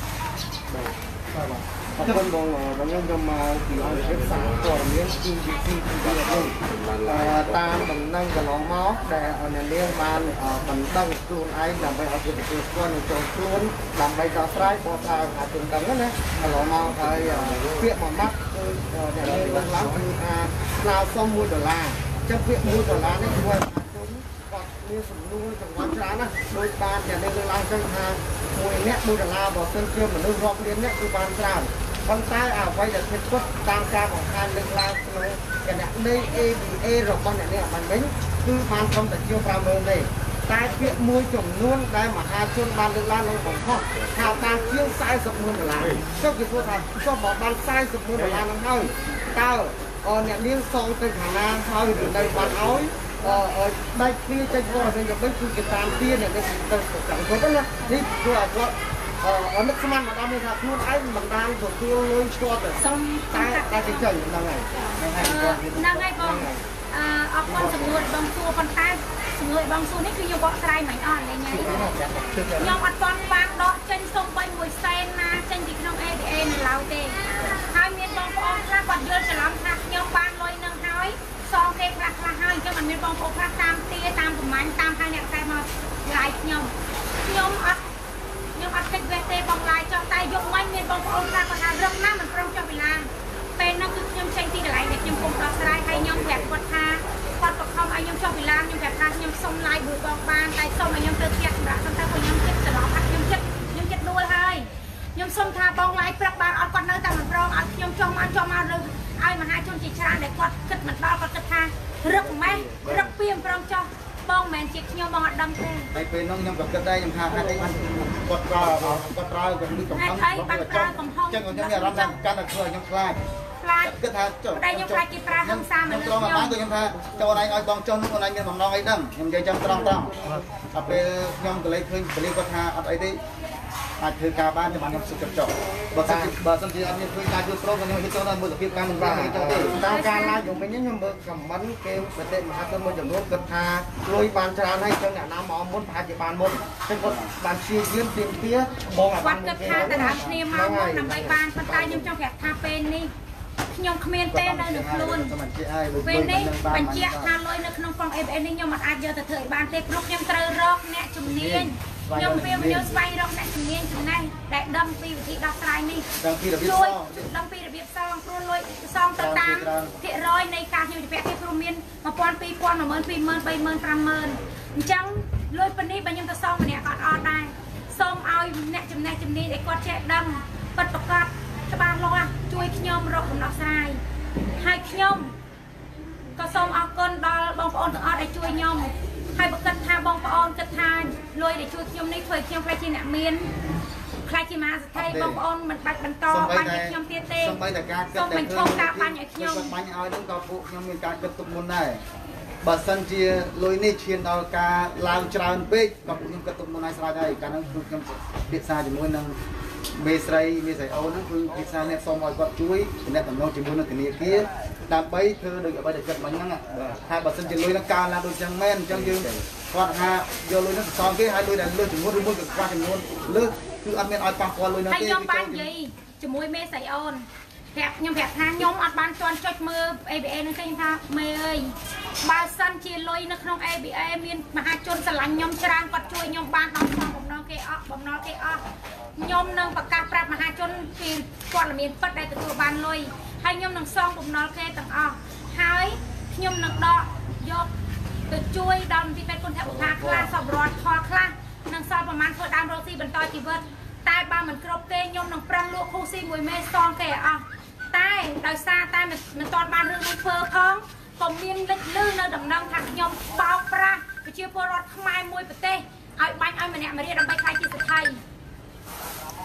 អរគុណបងបងខ្ញុំខ្ញុំមកពីអង្គភាពសារព័ត៌មាន ជី វី ស៊ី ពីនេះតាមដំណឹងកន្លងមកដែលអ្នកនាងបានបណ្ដឹងខ្លួនឯងដើម្បីឲ្យគេទទួលស្គាល់និងចូលខ្លួនដើម្បីដោះស្រាយបទថាអាជនដឹងណាកន្លងមកហើយពាក្យមួយម៉ាត់គឺអ្នកនាងលើកឡើងគឺថាស្នើសុំមួយដុល្លារអញ្ចឹងពាក្យមួយដុល្លារនេះជួយគាត់មានសំណួរចង្វាក់ច្រើនណាស់ដោយបានអ្នកនាងលើកឡើងចឹងថាមួយអ្នកមួយដុល្លារបើសិនជាមនុស្សរាប់លានអ្នកគឺបានច្រើនប៉ុន្តែអ្វីដែលဖြစ်ពិតតាមការបង្ហាញលើកឡើងក្នុងគណនី เอ บี เอ របស់អ្នកនេះបានវិញគឺបានត្រឹមតែជាប្រាំម៉ឺនទេតែពាក្យមួយចំនួនដែលមហាជនបានលើកឡើងក្នុងបង្ហោះថាបានជាងสี่สิบម៉ឺនដុល្លារចុះគេพูดថាចុះបើបានสี่สิบម៉ឺនដុល្លារហ្នឹងហើយតើអ្នកនាងសងទៅខាងណាហើយឬនៅបានឲ្យអឺដៃគ្នាចេញមកវិញទៅគឺគេតាមទាអ្នកនេះទៅចាំគាត់ណានេះព្រោះគាត់អឺនឹកស្មានមកដល់នេះថាខ្លួនឯងមិនបានទទួលលុយស្ទាត់ទេសុំតែតែគេចេញហ្នឹងហើយហ្នឹងហើយបងអឺអរគុណសំណួរបងសួរប៉ុន្តែសំណួរបងសួរនេះគឺខ្ញុំបកស្រាយមិនអស់លេងហើយខ្ញុំអត់ទាន់បានដកចេញសូម្បីមួយសែនណាចេញពីក្នុង เอ บี เอ នៅឡើយទេហើយមានបងប្អូនខ្លះគាត់យល់ច្រឡំថាខ្ញុំបានលុយនឹងហើយសងគេខ្លះខ្លះហើយអញ្ចឹងអត់មានបងប្អូនខ្លះតាមទាតាមប្រមាញ់តាមហើយអ្នកខ្សែមកឡាយខ្ញុំខ្ញុំអត់ខ្ញុំអត់គិតវេះទេបងឡាយចុះតែយកមិញមានបងប្អូនខ្លះគាត់ថារឹកណាស់មិនព្រមចុះពីឡានពេលហ្នឹងគឺខ្ញុំចេញពីកន្លែងដែលខ្ញុំពុំដោះស្រាយហើយខ្ញុំប្រាប់គាត់ថាគាត់បង្ខំឲ្យខ្ញុំចុះពីឡានខ្ញុំប្រាប់ថាខ្ញុំសុំឡាយមួយបងបានតែសុំឲ្យខ្ញុំទៅផ្ទះសម្រាប់ប៉ុន្តែពួកខ្ញុំគិតច្រឡំអត់ខ្ញុំគិតខ្ញុំគិតដួលហើយខ្ញុំសុំថាបងឡាយព្រឹកបានអត់គាត់នៅតែមិនព្រមអត់ខ្ញុំចុះមកចុះមកលើឲ្យមហាជនជាច្រើនដែលគាត់គិតមិនដល់គាត់គិតថារឹកម៉េះរឹកពីប្រងចុះបងមិនមែនជាខ្ញុំបងអត់ដឹងទេហើយពេលនោះខ្ញុំក៏គិតដែរខ្ញុំថាហេតុអីបានគាត់ប្រើគាត់ប្រើគាត់មានកំហុសគាត់ប្រើកំហុសចឹងខ្ញុំមានអារម្មណ៍ថាកាន់តែធ្វើខ្ញុំខ្លាចខ្លាចគិតថាចុះតែខ្ញុំខ្លាចគេប្រើហិង្សាមនុស្សខ្ញុំខ្ញុំខ្ញុំថាចូលឯងឲ្យបងចុះនោះអូនឯងមានបំណងអីដឹងខ្ញុំនិយាយចឹងត្រង់ត្រង់ដល់ពេលខ្ញុំក៏លេចឃើញពលីគាត់ថាអត់អីទេអាចធ្វើការបានខ្ញុំបានខ្ញុំសុខចិត្តចុះបើសិនបើសិនជាអត់មានធ្វើការយល់ព្រមខ្ញុំហិតចូលដល់មើលសភាពការមិនបានអីចឹងទេតាមការឡាយខ្ញុំវិញខ្ញុំមើលខមមិនគេប្រតិមហាជនមួយចំនួនគិតថាលុយបានច្រើនហើយចឹងអ្នកណាមកមុនប្រហែលជាបានមុនចឹងគាត់បានព្យាយាមទៀមទាបងអាបានគាត់គិតថាតារាគ្នាមកមុនដើម្បីបានប៉ុន្តែខ្ញុំចង់ប្រាប់ថាពេលនេះខ្ញុំគ្មានទេនៅនឹងខ្លួនពេលនេះបញ្ជាក់ថាលុយនៅក្នុងកង เอ บี เอ នេះខ្ញុំមិនអាចយកទៅធ្វើឲ្យបានទេព្រោះខ្ញុំត្រូវរកអ្នកជំនាញខ្ញុំវាខ្ញុំស្វែងរកអ្នកជំនាញចំណេះដែលដឹងពីវិធីដោះស្រាយនេះដឹងពីរបៀបសងដឹងពីរបៀបសងព្រោះលុយសងទៅតាមភាគរយនៃការខ្ញុំជពាក់គេព្រមមានmột nghìnពីរពាន់មួយម៉ឺនពីរម៉ឺនបីម៉ឺនប្រាំម៉ឺនអញ្ចឹងលុយប៉ុណ្នេះបើខ្ញុំទៅសងម្នាក់ក៏អត់ដែរសូមឲ្យអ្នកចំណេះជំនាញដែលគាត់ចេះដឹងពិតប្រាកដច្បាស់លាស់ជួយខ្ញុំរកដំណោះស្រាយហើយខ្ញុំក៏សូមអរគុណដល់បងប្អូនទាំងអស់ដែលជួយខ្ញុំហើយបើគិតថាបងប្អូនគិតថាលុយដែលជួយខ្ញុំនេះធ្វើឲ្យខ្ញុំខ្លាចជាអ្នកមានខ្លាចជាមហាសេដ្ឋីបងប្អូនមិនបាច់បន្តបាញ់ឲ្យខ្ញុំទៀតទេសូម្បីតែការគិតសូមបញ្ឈប់ការបាញ់ឲ្យខ្ញុំបាញ់ឲ្យនឹងក៏ពួកខ្ញុំមានការគិតទុកមុនដែរបើសិនជាលុយនេះឈានដល់ការឡើងច្រើនពេកក៏ពួកខ្ញុំគិតទុកមុនឲ្យស្រេចហើយកាលនោះពួកខ្ញុំពិភាក្សាជាមួយនឹងមេស្រីមេស្រីអូនហ្នឹងគឺពិភាក្សាអ្នកសូមឲ្យគាត់ជួយអ្នកតំណងជាមួយនឹងធនាគារដើម្បីធ្វើដូចអ្វីដែលគិតមិញហ្នឹងថាបើសិនជាលុយហ្នឹងកើនឡើងដូចចឹងមែនអញ្ចឹងយើងគាត់ថាយកលុយហ្នឹងសងគេហើយលុយដែលលើសចំនួនឬមួយក៏ខ្វះចំនួនលើសគឺអត់មានឲ្យប៉ះពាល់លុយហ្នឹងទេខ្ញុំបាននិយាយជាមួយមេស្រីអូនប្រាប់ខ្ញុំប្រាប់ថាខ្ញុំអត់បានជន់ចុចមើល เอ บี เอ ហ្នឹងទេខ្ញុំថាមេអើយបើសិនជាលុយនៅក្នុង เอ บี เอ មានមហាជនស្រឡាញ់ខ្ញុំច្រើនគាត់ជួយខ្ញុំបានដល់ស្នងបំណងគេអស់បំណងគេអស់ខ្ញុំនឹងប្រកាសប្រាប់មហាជនពីព័ត៌មានពិតដែលទទួលបានលុយហើយខ្ញុំនឹងសងបំណុលគេទាំងអស់ហើយខ្ញុំនឹងដកយកទៅជួយដល់មន្ទីរពេទ្យគុណធបុផាខ្លះសពរដ្ឋផលខ្លះនឹងសល់ប្រមាណធ្វើដើមរកស៊ីបន្តជីវិតតែបើមិនគ្រប់ទេខ្ញុំនឹងប្រឹងលក់ខូស៊ីមួយមេសងគេអស់តែដោយសារតែមិនទាន់បានរឿងនេះធ្វើផងក៏មានលេចលឺនៅដំណឹងថាខ្ញុំបោកប្រាស់ប្រជាពលរដ្ឋខ្មែរមួយប្រទេសឲ្យបាញ់ឲ្យម្នាក់ម្រៀដើម្បីខ្លាចជាសេដ្ឋី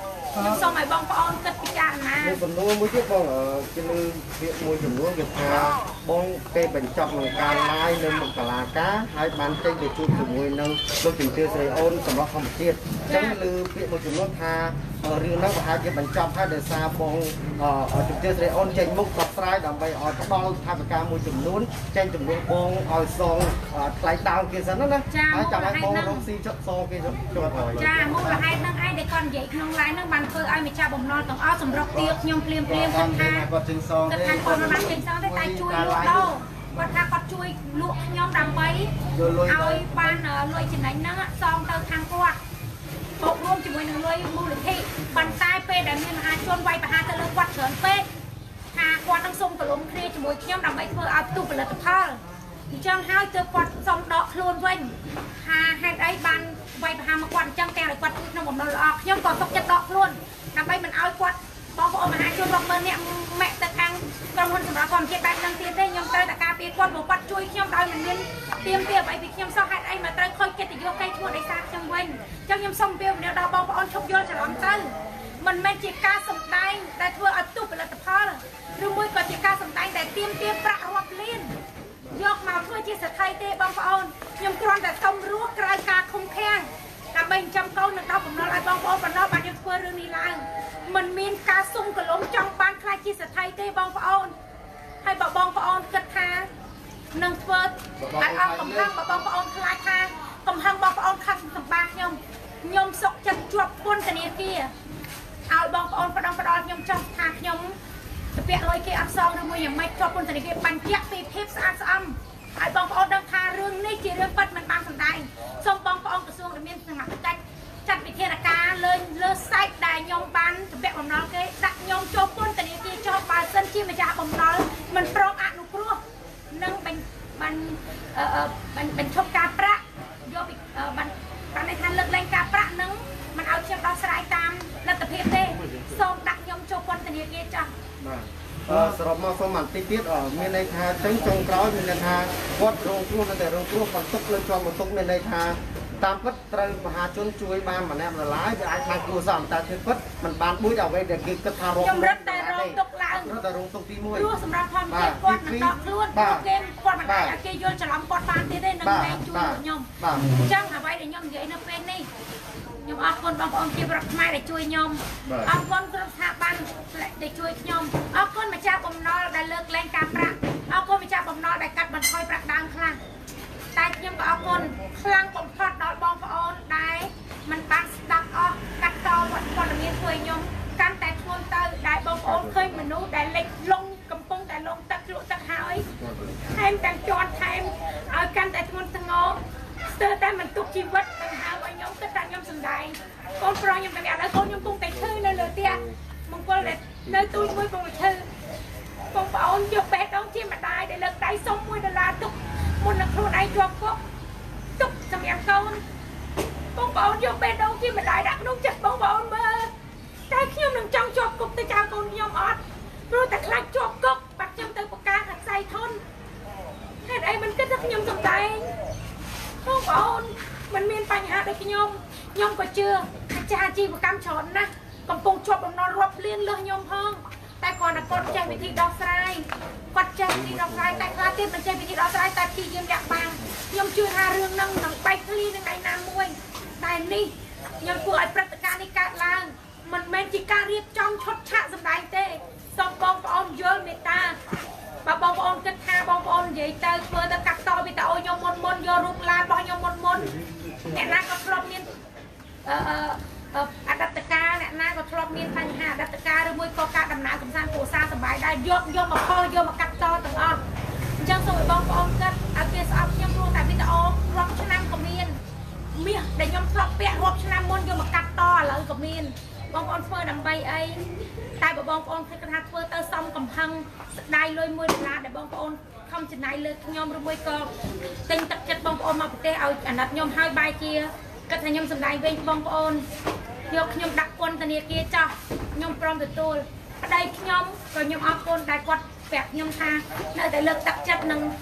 ខ្ញុំសូមឲ្យបងប្អូនគិតពិចារណាមួយចំនួនមួយទៀតបងជាលើពាក្យមួយចំនួនគេថាបងគេបញ្ចប់ក្នុងការ live នៅមុខសាលាការហើយបានចេញទៅជួបជាមួយនឹងលោកជំទាវស្រីអូនសម្រាប់ធម្មជាតិអញ្ចឹងលើពាក្យមួយចំនួនថារឿងនោះប្រហែលជាបញ្ចប់ហើយដោយសារបងជំទាវស្រីអូនចេញមុខបកស្រាយដើម្បីឲ្យផ្ដល់ថវិកាមួយចំនួនចេញចំនួនបងឲ្យសងថ្លៃដើមគេសិនណាហើយចាំឲ្យបងរកស៊ីចុះសងគេចុះគាត់ហើយចាមូលហេតុហ្នឹងឯងដែលគាត់និយាយក្នុង live ហ្នឹងបានធ្វើឲ្យម្ចាស់បំណុលទាំងអស់សម្រុកទាខ្ញុំភ្លាមភ្លាមគាត់ថាគាត់ចេញសងទេគាត់ថាគាត់មិនបានចេញសងទេតែជួយលក់ដោគាត់ថាគាត់ជួយលក់ខ្ញុំដើម្បីឲ្យបានលុយចំណេញហ្នឹងសងទៅខាងគាត់បូករួមជាមួយនឹងលុយមូលនិធិប៉ុន្តែពេលដែលមានមហាជនវាយប្រហារទៅលើគាត់ច្រើនពេកថាគាត់នឹងសុំកលុំគ្នាជាមួយខ្ញុំដើម្បីធ្វើឲ្យផ្ទុះផលិតផលអញ្ចឹងហើយទើបគាត់សុំដកខ្លួនវិញថាហេតុអីបានវាយប្រហារមកគាត់អញ្ចឹងតែឲ្យគាត់ជួយក្នុងបំណុលល្អខ្ញុំក៏ទុកចិត្តដកខ្លួនដើម្បីមិនឲ្យគាត់បងប្អូនមហាជនរាប់ម៉ឺននាក់ម៉ែទៅខាងក្រុមហ៊ុនសម្រាប់ធម្មជាតិបែបហ្នឹងទៀតទេខ្ញុំត្រូវតែការពារគាត់ព្រោះគាត់ជួយខ្ញុំដោយមិនមានទៀមទាអ្វីពីខ្ញុំសោះហេតុអីមកត្រូវខូចកិត្តិយសកេរ្តិ៍ឈ្មោះដោយសារខ្ញុំវិញអញ្ចឹងខ្ញុំសូមពៀវនាដល់បងប្អូនឈប់យល់ច្រឡំទៅមិនមែនជាការសម្ដែងដែលធ្វើឲ្យផ្ទុះផលិតផលឬមួយក៏ជាការសម្ដែងដែលទៀមទាប្រាក់រាប់លានយកមកធ្វើជាសក្ខីទេបងប្អូនខ្ញុំគ្រាន់តែសុំរស់ក្រៅការឃុំឃាំងដើម្បីចាំកូននឹងដល់បំណុលឲ្យបងប្អូនបណ្ដោះបានយើងធ្វើរឿងនេះឡើងមិនមានការសុំកលុំចង់បានខ្លាចជាសក្ខីទេបងប្អូនហើយបើបងប្អូនគិតថានឹងធ្វើឲ្យអស់កំហឹងបើបងប្អូនខ្លាចថាកំហឹងបងប្អូនខាត់សម្បាខ្ញុំខ្ញុំសុកចិត្តជាប់ពន្ធនាគារឲ្យបងប្អូនផ្ដងផ្ដាល់ខ្ញុំចង់ថាខ្ញុំទៅពាក់លុយគេអត់សងឬមួយយ៉ាងម៉េចជាប់ពន្ធនាគារបញ្ជាក់ពីភាពស្អាតស្អំឲ្យបងប្អូនដឹងថារឿងនេះជារឿងពិតមិនបានសម្ដែងសូមបងប្អូនក្រសួងដែលមានសមត្ថកិច្ចចាត់វិធានការលើលើសាច់ដែលខ្ញុំបានទៅពាក់បំណុលគេដាក់ខ្ញុំចូលពន្ធនាគារចោលបើសិនជាម្ចាស់បំណុលមិនព្រមអនុគ្រោះនឹងបានបានបានបញ្ឈប់ការប្រាក់យកពីបានបានន័យថាលើកលែងការប្រាក់នឹងមិនឲ្យខ្ញុំដោះស្រាយតាមលទ្ធភាពទេសូមដាក់ខ្ញុំចូលពន្ធនាគារចាស់បាទសរុបមកសូមបន្តិចទៀតមានន័យថាទៅចុងក្រោយមានន័យថាគាត់រងគ្រោះនៅតែរងគ្រោះបន្ទុកលើជាប់បន្ទុកមានន័យថាតាមពិតត្រូវមហាជនជួយបានម្នាក់ម្នាក់ឡើយវាអាចបានគួរសមតែគឺពិតมันបានបួចអ្វីដែលគេគិតថារងខ្ញុំរត់តែរងទុកឡើងរត់តែរងទុកទីមួយព្រោះសម្រាប់ធម្មជាតិគាត់មិនដកខ្លួនព្រោះគេគាត់មិនអាចឲ្យគេយល់ច្រឡំគាត់បានទៀតទេនឹងតែជួយខ្ញុំអញ្ចឹងអ្វីដែលខ្ញុំនិយាយនៅពេលនេះខ្ញុំអរគុណបងប្អូនជាប្រដ្ឋខ្មែរដែលជួយខ្ញុំអរគុណក្រុមស្ថាប័នដែលជួយខ្ញុំអរគុណម្ចាស់បំណុលដែលលើកលែងការប្រាក់អរគុណម្ចាស់បំណុលដែលកាត់បន្ថយប្រាក់ដើមខ្លះតែខ្ញុំក៏អរគុណខ្លាំងបំផុតដល់បងប្អូនដែលមិនបានស្ដាប់អស់កាត់តវត្តព័ត៌មានធ្វើខ្ញុំកាន់តែធ្ងន់ទៅដែលបងប្អូនឃើញមនុស្សដែលលិចលង់កំពុងតែលង់ទឹកលក់ទឹកហើយថែមទាំងជន់ថែមឲ្យកាន់តែធ្ងន់ធ្ងរស្ទើរតែមិនទុកជីវិតនឹងហៅឲ្យខ្ញុំគិតថាខ្ញុំសំដែងកូនប្រុសខ្ញុំតែឥឡូវកូនខ្ញុំពុំតែឈឺនៅលើផ្ទះមង្គលនៅទូចមួយពុំឈឺបងប្អូនយកបេះដូងជាម្ដាយដែលលើកដៃសុំមួយដុល្លារទុកមុននឹងខ្លួនឯងជាប់គុកទុកសម្រាប់កូនបងប្អូនយកបេះដូងជាម្ដាយដាក់ក្នុងចិត្តបងប្អូនមើលតែខ្ញុំនឹងចង់ជាប់គុកទៅចោលកូនខ្ញុំអត់ព្រោះតែខ្លាចជាប់គុកបាត់ខ្ញុំទៅប្រកាសខ្សែធនហេតុអីមិនគិតថាខ្ញុំសំដែងបងប្អូនមិនមានបញ្ហាដូចខ្ញុំខ្ញុំក៏ជឿអាចារ្យអាជីវកម្មច្រើនណាស់កំពុងជាប់បំណុលរាប់លានលើសខ្ញុំផងតែគាត់តែគាត់ចេះវិធីដោះស្រាយគាត់ចេះវិធីដោះស្រាយតែខ្លះទៀតមិនចេះវិធីដោះស្រាយតែព្យាយាមលាក់បាំងខ្ញុំជឿថារឿងហ្នឹងនឹងបែកធ្លាយនឹងថ្ងៃណាមួយតែនេះខ្ញុំធ្វើឲ្យព្រឹត្តិការណ៍នេះកើតឡើងមិនមែនជាការរៀបចំឈុតឆាកសម្ដែងទេសូមបងប្អូនយល់មេត្តាបើបងប្អូនគិតថាបងប្អូននិយាយទៅធ្វើទៅកាត់តវីដេអូខ្ញុំមុនមុនយករូបឡានរបស់ខ្ញុំមុនមុនអ្នកណាក៏ធ្លាប់មានអឺអតីតកាលអ្នកណាក៏ធ្លាប់មានបញ្ហាអតីតកាលឬមួយក៏ការដំណើរកំសាន្តគ្រួសារសប្បាយដែរយកយកមកខលយកមកកាត់តទាំងអស់អញ្ចឹងសូមឲ្យបងប្អូនគិតឲ្យគេស្អប់ខ្ញុំព្រោះតែវីដេអូរាប់ឆ្នាំក៏មានមាសដែលខ្ញុំធ្លាប់ពាក់រាប់ឆ្នាំមុនយកមកកាត់តឥឡូវក៏មានបងប្អូនធ្វើដើម្បីអីតែបើបងប្អូនគិតថាធ្វើទៅសំកំហឹងស្ដាយលុយមួយដុល្លារដែលបងប្អូនខំចំណាយលើខ្ញុំឬមួយក៏ទិញទឹកចិត្តបងប្អូនមកប្រទេសឲ្យអាណិតខ្ញុំហើយបែរជាគិតថាខ្ញុំសម្ដែងវិញបងប្អូនយកខ្ញុំដាក់ពន្ធនាគារចោះខ្ញុំព្រមទទួលប្តីខ្ញុំក៏ខ្ញុំអរគុណដែលគាត់ប្រាប់ខ្ញុំថានៅតែលើកទឹកចិត្តនឹង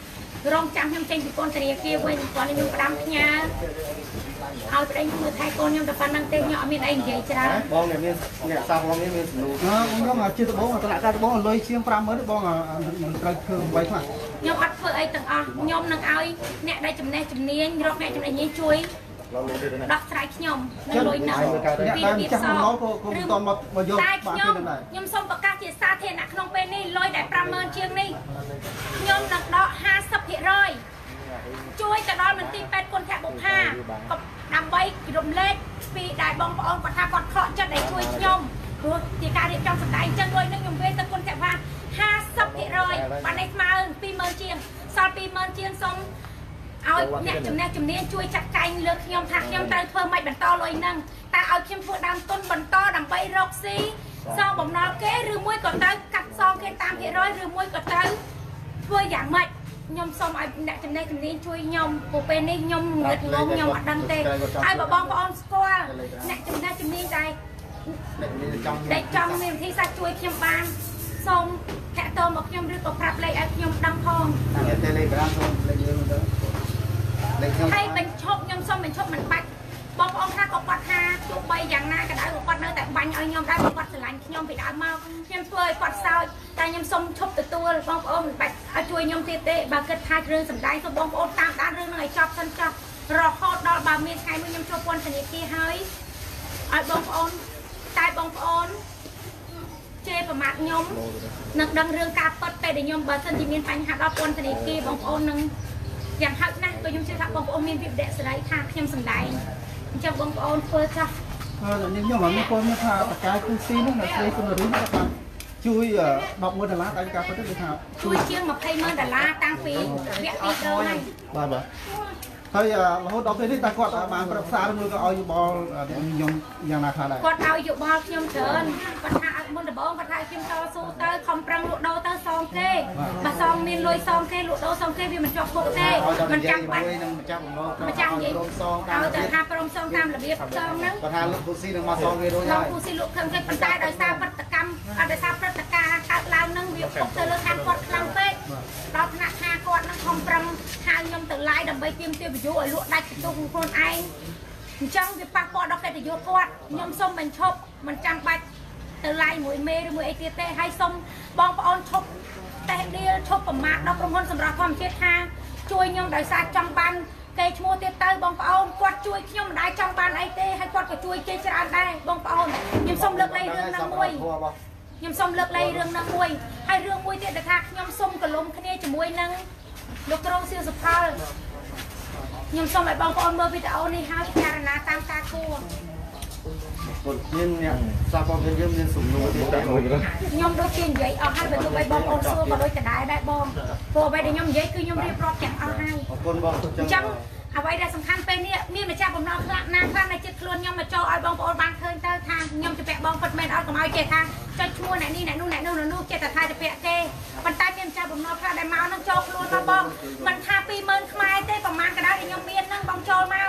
រងចាំខ្ញុំចេញពីពន្ធនាគារវិញគាត់ខ្ញុំផ្ដាំផ្ញើឲ្យប្តីខ្ញុំមើលថែកូនខ្ញុំតែប៉ុណ្្នឹងទេខ្ញុំអត់មានអីនិយាយច្រើនបងអ្នកមានអ្នកសាប់បងនេះមានសំណួរខ្ញុំជាដបងតឡាការដបងលុយជាងfiveម៉ឺនបងមិនត្រូវធ្វើអ្វីខ្លះខ្ញុំអត់ធ្វើអីទាំងអស់ខ្ញុំនឹងឲ្យអ្នកដែលចំណេះជំនាញរកអ្នកចំណេះនេះជួយដោះស្រាយខ្ញុំនៅលុយនោះពីរបៀបសងឬតែខ្ញុំខ្ញុំសូមប្រកាសជាសាធារណៈក្នុងពេលនេះលុយដែលfiveម៉ឺនជាងនេះខ្ញុំនឹងដកfiftyភាគរយជួយទៅដល់មន្ទីរពេទ្យគុណធបុប្ផាដើម្បីរំលែកពីដែលបងប្អូនគាត់ថាគាត់ខកចិត្តដែលជួយខ្ញុំព្រោះជាការរៀបចំសម្ដែងចឹងលុយនឹងខ្ញុំវេទៅគុណធបុប្ផាfiftyភាគរយបាននេះស្មើtwoម៉ឺនជាងសល់twoម៉ឺនជាងសូមឲ្យអ្នកចំណេះជំនាញជួយចាត់ចែងលើខ្ញុំថាខ្ញុំត្រូវធ្វើម៉េចបន្តលុយហ្នឹងតែឲ្យខ្ញុំធ្វើដើមទុនបន្តដើម្បីរកស៊ីសងបំណុលគេឬមួយក៏ទៅកាត់សងគេតាមភាគរយឬមួយក៏ទៅធ្វើយ៉ាងម៉េចខ្ញុំសូមឲ្យអ្នកចំណេះជំនាញជួយខ្ញុំព្រោះពេលនេះខ្ញុំងឹតងងខ្ញុំអត់ដឹងទេហើយបើបងប្អូនស្គាល់អ្នកចំណេះជំនាញដែរដែលចង់មានវិធីសាស្ត្រជួយខ្ញុំបានសូមតាក់ទងមកខ្ញុំឬក៏ប្រាប់លេខឲ្យខ្ញុំដឹងផងតែ Telegram សូមលេខយើងទៅលេខខ្ញុំហើយបញ្ឈប់ខ្ញុំសូមបញ្ឈប់មិនបាច់បងប្អូនថាក៏គាត់ថាទោះបីយ៉ាងណាក៏ដោយគាត់នៅតែបាញ់ឲ្យខ្ញុំដែរគាត់ស្រឡាញ់ខ្ញុំពីដើមមកខ្ញុំធ្វើឲ្យគាត់សោចតែខ្ញុំសូមឈប់ទទួលបងប្អូនមិនបាច់ឲ្យជួយខ្ញុំទៀតទេបើគិតថារឿងសម្ដែងសូមបងប្អូនតាមដានរឿងហ្នឹងឲ្យចប់សិនចប់រហូតដល់បើមានថ្ងៃមួយខ្ញុំចូលពន្ធនាគារហើយឲ្យបងប្អូនតែបងប្អូនជេរប្រមាថខ្ញុំនឹងដឹងរឿងការពិតពេលដែលខ្ញុំបើសិនជាមានបញ្ហាដល់ពន្ធនាគារបងប្អូននឹងយ៉ាងហោចណាស់ក៏ខ្ញុំជឿថាបងប្អូនមានវិបត្តិសេរីថាខ្ញុំសម្ដែងអញ្ចឹងបងប្អូនធ្វើចាស់ហើយខ្ញុំខ្ញុំមានពលថាបកាយគូស៊ីនោះនៅស្រីគុណរីគាត់ថាជួយtenម៉ឺនដុល្លារដល់ការពិតគឺថាជួយជាងtwentyម៉ឺនដុល្លារតាំងពីវគ្គទីoneហើយបាទបាទហើយរហូតដល់ពេលនេះតើគាត់បានប្រឹក្សាឬមួយក៏ឲ្យយោបល់ខ្ញុំយ៉ាងណាខ្លះដែរគាត់ឲ្យយោបល់ខ្ញុំច្រើនគាត់ថាមុនដំបូងគាត់ថាខ្ញុំតស៊ូទៅខំប្រឹងលក់ដូរទៅសងគេបើសងមានលុយសងគេលក់ដូរសងគេវាមិនជាប់គុកទេមិនចាំបាច់នឹងម្ចាស់បំណុលម្ចាស់និយាយព្រមសងតាមឲ្យតែថាព្រមសងតាមរបៀបសងហ្នឹងគាត់ថាលោកគូស៊ីនឹងមកសងគេរួចហើយលោកគូស៊ីលក់ខឹងគេប៉ុន្តែដោយសារព្រឹត្តិកម្មអត់ដោយសារព្រឹត្តិការណ៍កើតឡើងហ្នឹងវាពុកទៅលើខាងគាត់ខ្លាំងពេកដល់ថ្នាក់ថាគាត់នឹងខំប្រឹងហៅខ្ញុំទៅ live ដើម្បីទាមទារវីដេអូឲ្យលក់ដាច់បន្ទុកខ្លួនឯងអញ្ចឹងវាប៉ះពាល់ដល់កិត្តិយសគាត់ខ្ញុំសូមបញ្ឈប់មិនចាំបាច់ទៅ live មួយមេឬមួយអីទៀតទេហើយសូមបងប្អូនឈប់តេះឌីលឈប់ប្រមាថដល់ក្រុមហ៊ុនសម្រាប់ធម្មជាតិថាជួយខ្ញុំដោយសារចង់បានគេឈ្មោះទៀតទៅបងប្អូនគាត់ជួយខ្ញុំមិនដែរចង់បានអីទេហើយគាត់ក៏ជួយគេច្រើនដែរបងប្អូនខ្ញុំសូមលើកលែងរឿងហ្នឹងមួយខ្ញុំសូមលើកលែងរឿងហ្នឹងមួយហើយរឿងមួយទៀតដែលថាខ្ញុំសូមកលុំគ្នាជាមួយនឹងលោកក្រុងសៀវសុផលខ្ញុំសូមឲ្យបងប្អូនមើលវីដេអូនេះហើយពិចារណាតាមការគួរគាត់មានអ្នកសាប់បងយើងមានសំណួរទៀតតែខ្ញុំដូចជានិយាយអស់ហើយបើទោះបីបងប្អូនសួរក៏ដូចដដែលដែរបងព្រោះអ្វីដែលខ្ញុំនិយាយគឺខ្ញុំរៀបរាប់ទាំងអស់ហើយអរគុណបងអញ្ចឹងអ្វីដែលសំខាន់ពេលនេះមានម្ចាស់បំណងខ្លះណាខ្លះនៅចិត្តខ្លួនខ្ញុំមកចូលឲ្យបងប្អូនបានឃើញទៅថាខ្ញុំជពាក់បងពិតមែនអត់កុំឲ្យគេថាចុចឈ្មោះអ្នកនេះអ្នកនោះអ្នកនោះនោះចេះតែថាជពាក់គេប៉ុន្តែមានម្ចាស់បំណងខ្លះដែលមកនឹងចូលខ្លួនមកបងមិនថាtwoម៉ឺនខ្មែរទេប្រហែលក៏ដោយខ្ញុំមាននឹងបងចូលមក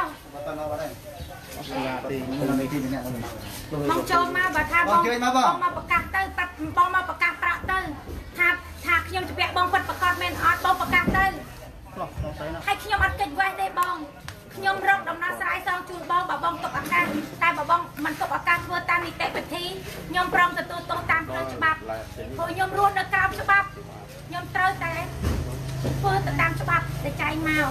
បងចូលមកបើថាបងបងមកប្រកាសទៅបងមកប្រកាសប្រាក់ទៅថាថាខ្ញុំជពាក់បងពិតប្រកាសមែនអត់បងប្រកាសទៅហើយខ្ញុំអត់កិច្ចវេះទេបងខ្ញុំរកដំណោះស្រាយសងជូនបងបើបងទុកឱកាសតែបើបងមិនទុកឱកាសធ្វើតាមនីតិវិធីខ្ញុំព្រមទទួលទោសតាមផ្លូវច្បាប់ព្រោះខ្ញុំរស់នៅក្រៅច្បាប់ខ្ញុំត្រូវតែធ្វើទៅតាមច្បាប់ដែលចែងមក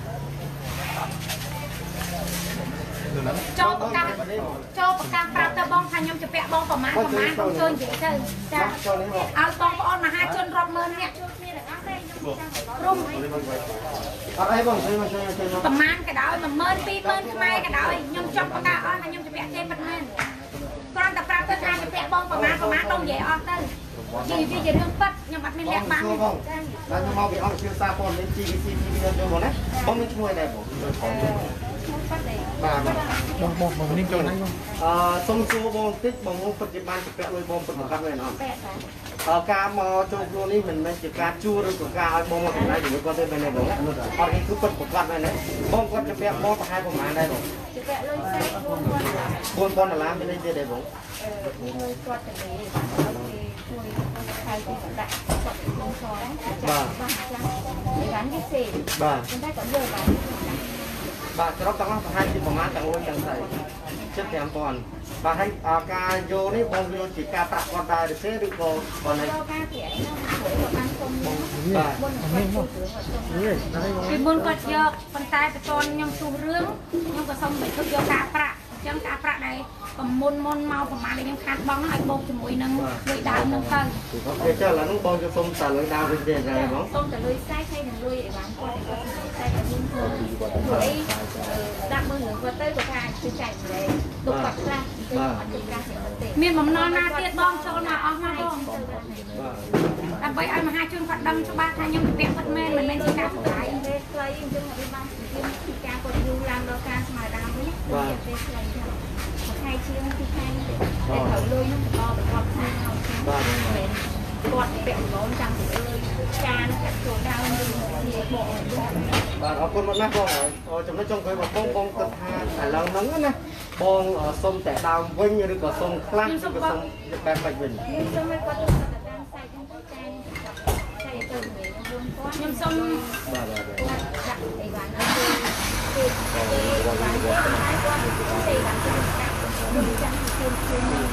ចូលប្រកាសចូលប្រកាសប្រាប់ទៅបងថាខ្ញុំជពាក់បងប្រមាណប្រមាណបងជួយនិយាយទៅចាឲ្យបងប្អូនមហាជនរាប់ម៉ឺននាក់ជួយគ្នាទាំងអស់ទេខ្ញុំចាំរុំអត់អីបងជួយមកជួយជួយប្រមាណក៏ដោយoneម៉ឺនtwoម៉ឺនខ្មែរក៏ដោយខ្ញុំចង់ប្រកាសអស់ថាខ្ញុំជពាក់គេប៉ុណ្ណឹងគ្រាន់តែប្រាប់ទៅថាជពាក់បងប្រមាណប្រមាណต้องនិយាយអស់ទៅជាវាជារឿងប៉ັດខ្ញុំអត់មានលក្ខបានទេបងខ្ញុំមកពីអង្គភាសាព័ត៌មាន ជី វី ស៊ី ទី វី យកមកណាបងមានឈ្មោះអីដែរបងបាទបងបងបងនេះចូលណាបងអឺសុំសួរបងតិចបងពិតជាបានជាពាក់លុយបងពិតប្រកបមែនអត់បែបដែរអើការមកចូលខ្លួននេះមិនមែនជាការជួឬក៏ការឲ្យបងមកចំណាយជាមួយគាត់ទេមែនទេបងអត់នេះគឺពិតប្រកបមែនទេបងគាត់ជាពាក់បងប្រហែលប្រហែលដែរបងជាបែបលុយសេករួមគាត់ bốn con là làm bên đâyទៀតទេបងមានលុយគាត់ទៅលេជួយខៅទីដាក់គាត់ក្នុងសងចាស់បាទចាស់និយាយនេះសេបាទប៉ុន្តែគាត់យកបានបាទច្រកទាំងអស់ប្រហែលជាប្រមាណទាំងលុយទាំងស្អីចិត្តប្រាំពាន់បាទហើយការយកនេះបងយកជាការប្រាក់គាត់ដែរទេឬក៏បងនេះយកការប្រាក់នោះជួយគាត់បានសុំបាទមុនគាត់ជួយពីមុនគាត់យកប៉ុន្តែបន្ទាន់ខ្ញុំជួសរឿងខ្ញុំក៏សុំបញ្ឈប់យកការប្រាក់អញ្ចឹងការប្រាក់ដែរក៏មុនមុនមកប្រហែលខ្ញុំខាតបងឲ្យបោកជាមួយនឹងលុយដើមហ្នឹងទៅអូខេចាឥឡូវនោះបងយកសុំតែលុយដើមវិញទេដែរបងសុំតែលុយខ្សែហើយនឹងលុយឲ្យបានគាត់ឲ្យគាត់ខ្សែឲ្យមានធ្វើព្រោះអីដាក់មើលនឹងគាត់ទៅគាត់ថាជួយចែកម្លែកទុកគាត់ខ្លះគឺអត់មានការស្អាតទេមានបំណុលណាទៀតបងចូលមកអស់មកបងបាទដើម្បីឲ្យមហាជនគាត់ដឹងច្បាស់ថាខ្ញុំទៅពាក់គាត់មែនមិនមែនជាការសម្ដែងទេខ្លីអញ្ចឹងឲ្យបានពីការគាត់យូរឡើងដល់ការស្មារតីវិញបាទទេខ្លីចឹងថ្ងៃជាងពីថ្ងៃតែត្រូវលុយនឹងបន្តប្រកបគ្នាឲ្យខ្ញុំបាទមិនមែនគាត់ពាក់ម្លងចាំទៅលុយចានកាត់ចូលដើមឬជាបកបាទអរគុណមកណាស់បងចំណុចចុងក្រោយបងបងគិតថាឥឡូវហ្នឹងណាបងសុំតែដើមវិញឬក៏សុំខ្លះឬក៏សុំបែបបាច់វិញខ្ញុំសុំឲ្យគាត់ទៅតាមសាច់ហ្នឹងទៅចានចានទៅវិញខ្ញុំសុំបាទបាទដាក់អីវ៉ាន់ឲ្យគេគេគេវ៉ាន់គេគាត់ទេវ៉ាន់គេខ្ញុំចាំជូនជូនខ្ញុំ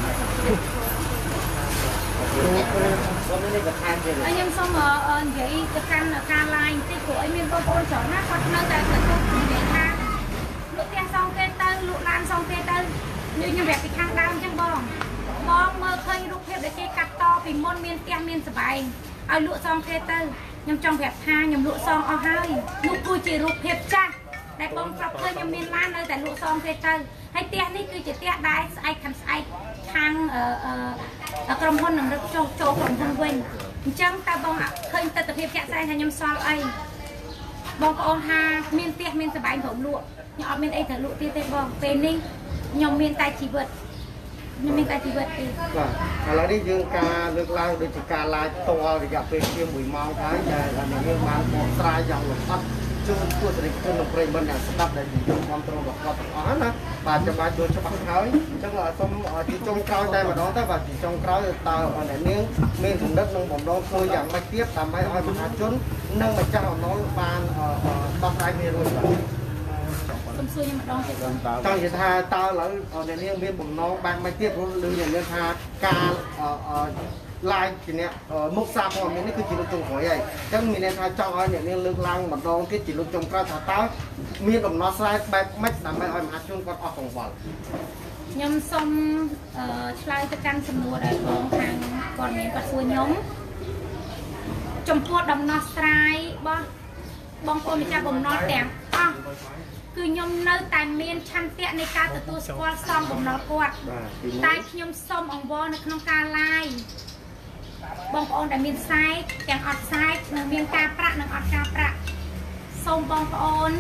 នេះក៏ខានទេខ្ញុំសុំនិយាយទៅកាន់ការ line បន្តិចព្រោះអីមានបងប្អូនច្រើនណាស់គាត់នៅតែទទួលនិយាយថាលក់ផ្ទះសងគេទៅលក់ឡានសងគេទៅខ្ញុំប្រាប់ពីខាងដើមអញ្ចឹងបងបងមើលឃើញរូបភាពដែលគេកាត់តពីមុនមានផ្ទះមានសបែងឲ្យលក់សងគេទៅខ្ញុំចង់ប្រាប់ថាខ្ញុំលក់សងអស់ហើយនោះគឺជារូបភាពចាស់ដែលបងប្រាប់ឃើញខ្ញុំមានឡាននៅតែលក់សងគេទៅហើយផ្ទះនេះគឺជាផ្ទះដែលស្អែកខាងស្អែកខាងអឺក្រុមហ៊ុននឹងរឹកចូលចូលក្រុមហ៊ុនវិញអញ្ចឹងតើបងឃើញទស្សនវិជ្ជាជាក់ស្ដែងថាខ្ញុំសល់អីបងប្អូនថាមានផ្ទះមានសបែងព្រមលក់ខ្ញុំអត់មានអីត្រូវលក់ទៀតទេបងពេលនេះខ្ញុំមានតែជីវិតខ្ញុំមានតែជីវិតទេបាទឥឡូវនេះយើងការលើកឡើងដូចជាការឡាយផ្ទាល់រយៈពេលជាមួយម៉ោងហើយដែលយើងបានបកស្រាយយ៉ាងលម្អិតជូនទស្សនិកជននិងប្រិយមិត្តអ្នកស្ដាប់ដែលនិយមគ្រប់គ្រងរបស់គាត់ទាំងអស់ណាបាទចាំបាច់ចូលច្បាស់ហើយអញ្ចឹងសូមជាចុងក្រោយតែម្ដងទៅបាទជាចុងក្រោយតើអ្នកនាងមានគំនិតនិងបំណងធ្វើយ៉ាងម៉េចទៀតដើម្បីឲ្យមហាជននិងម្ចាស់អំណុលបានដោះស្រាយមានរួចបាទសូមសួរខ្ញុំម្ដងទៀតបងចង់និយាយថាតើឥឡូវអ្នកនាងមានបំណងបានមិនទៀតព្រោះឮអ្នកនាងថាការ live ជាអ្នកមុខសារព័ត៌មាននេះគឺជាលើកចុងក្រោយហើយអញ្ចឹងមានន័យថាចង់ឲ្យអ្នកនាងលើកឡើងម្ដងទៀតជាលើកចុងក្រោយថាតើមានដំណោះស្រាយបែបម៉េចដើម្បីឲ្យមហាជនគាត់អស់កង្វល់ខ្ញុំសូមឆ្លើយទៅកាន់សំណួរដែលបងខាងគាត់មានគាត់សួរខ្ញុំចំពោះដំណោះស្រាយរបស់បងប្អូនម្ចាស់បំណុលទាំងអស់គឺខ្ញុំនៅតែមានឆន្ទៈនៃការទទួលស្គាល់សងបំណុលគាត់តែខ្ញុំសូមអង្វរនៅក្នុងការ live បងប្អូនដែលមានខ្សែទាំងអត់ខ្សែនិងមានការប្រាក់និងអត់ការប្រាក់សូមបងប្អូន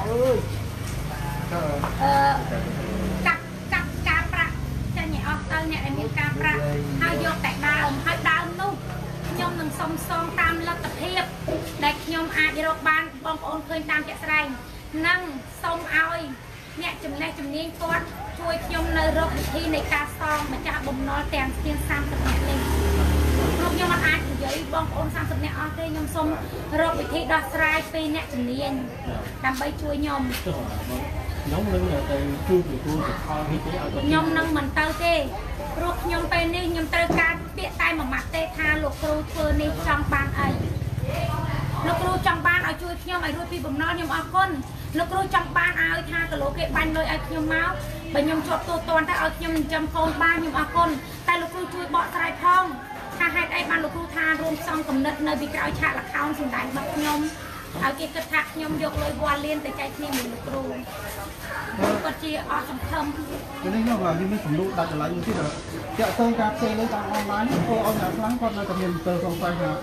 អឺកាត់កាត់ការប្រាក់ចាញ់ឲ្យអស់ទៅអ្នកដែលមានការប្រាក់ហើយយកតែដើមហើយដើមនោះខ្ញុំនឹងសុំសងតាមលទ្ធភាពដែលខ្ញុំអាចរកបានបងប្អូនឃើញតាមជាក់ស្ដែងនិងសូមឲ្យអ្នកចំណេះជំនាញគាត់ជួយខ្ញុំនៅរកវិធីនៃការសងម្ចាស់បំណុលទាំងស្ទៀងសាមសិបនាក់នេះព្រោះខ្ញុំអាចនិយាយបងប្អូនសាមសិបនាក់អស់ទេខ្ញុំសូមរកវិធីដោះស្រាយពីអ្នកជំនាញដើម្បីជួយខ្ញុំខ្ញុំនឹងទៅជួយទទួលផលនេះទេឲ្យខ្ញុំនឹងមិនទៅទេព្រោះខ្ញុំពេលនេះខ្ញុំត្រូវការពាក្យតែមួយម៉ាត់ទេថាលោកគ្រូធ្វើនេះចង់បានអីលោកគ្រូចង់បានឲ្យជួយខ្ញុំឲ្យរួចពីបំណុលខ្ញុំអរគុណលោកគ្រូចង់បានឲ្យថាគីឡូគេបាញ់លុយឲ្យខ្ញុំមកបើខ្ញុំជាប់ទូទាត់ទៅឲ្យខ្ញុំចិញ្ចឹមកូនបានខ្ញុំអរគុណតែលោកគ្រូជួយបកស្រាយផងថាហេតុអីបានលោកគ្រូថារួមផ្សំគំនិតនៅពីក្រោយឆាកល្ខោនសម្ដែងរបស់ខ្ញុំឲ្យគេគិតថាខ្ញុំយកលុយវ៉ាលៀនទៅចែកគ្នាមួយលោកគ្រូគាត់ជាអស់សង្ឃឹមពេលនេះខ្ញុំខ្ញុំមានសំណួរដាច់ចល័យមួយទៀតតាក់ទងការផ្ទេរលុយតាមអនឡាញធ្វើឲ្យអ្នកខ្លះគាត់នៅតែមានទៅសង្ស័យថា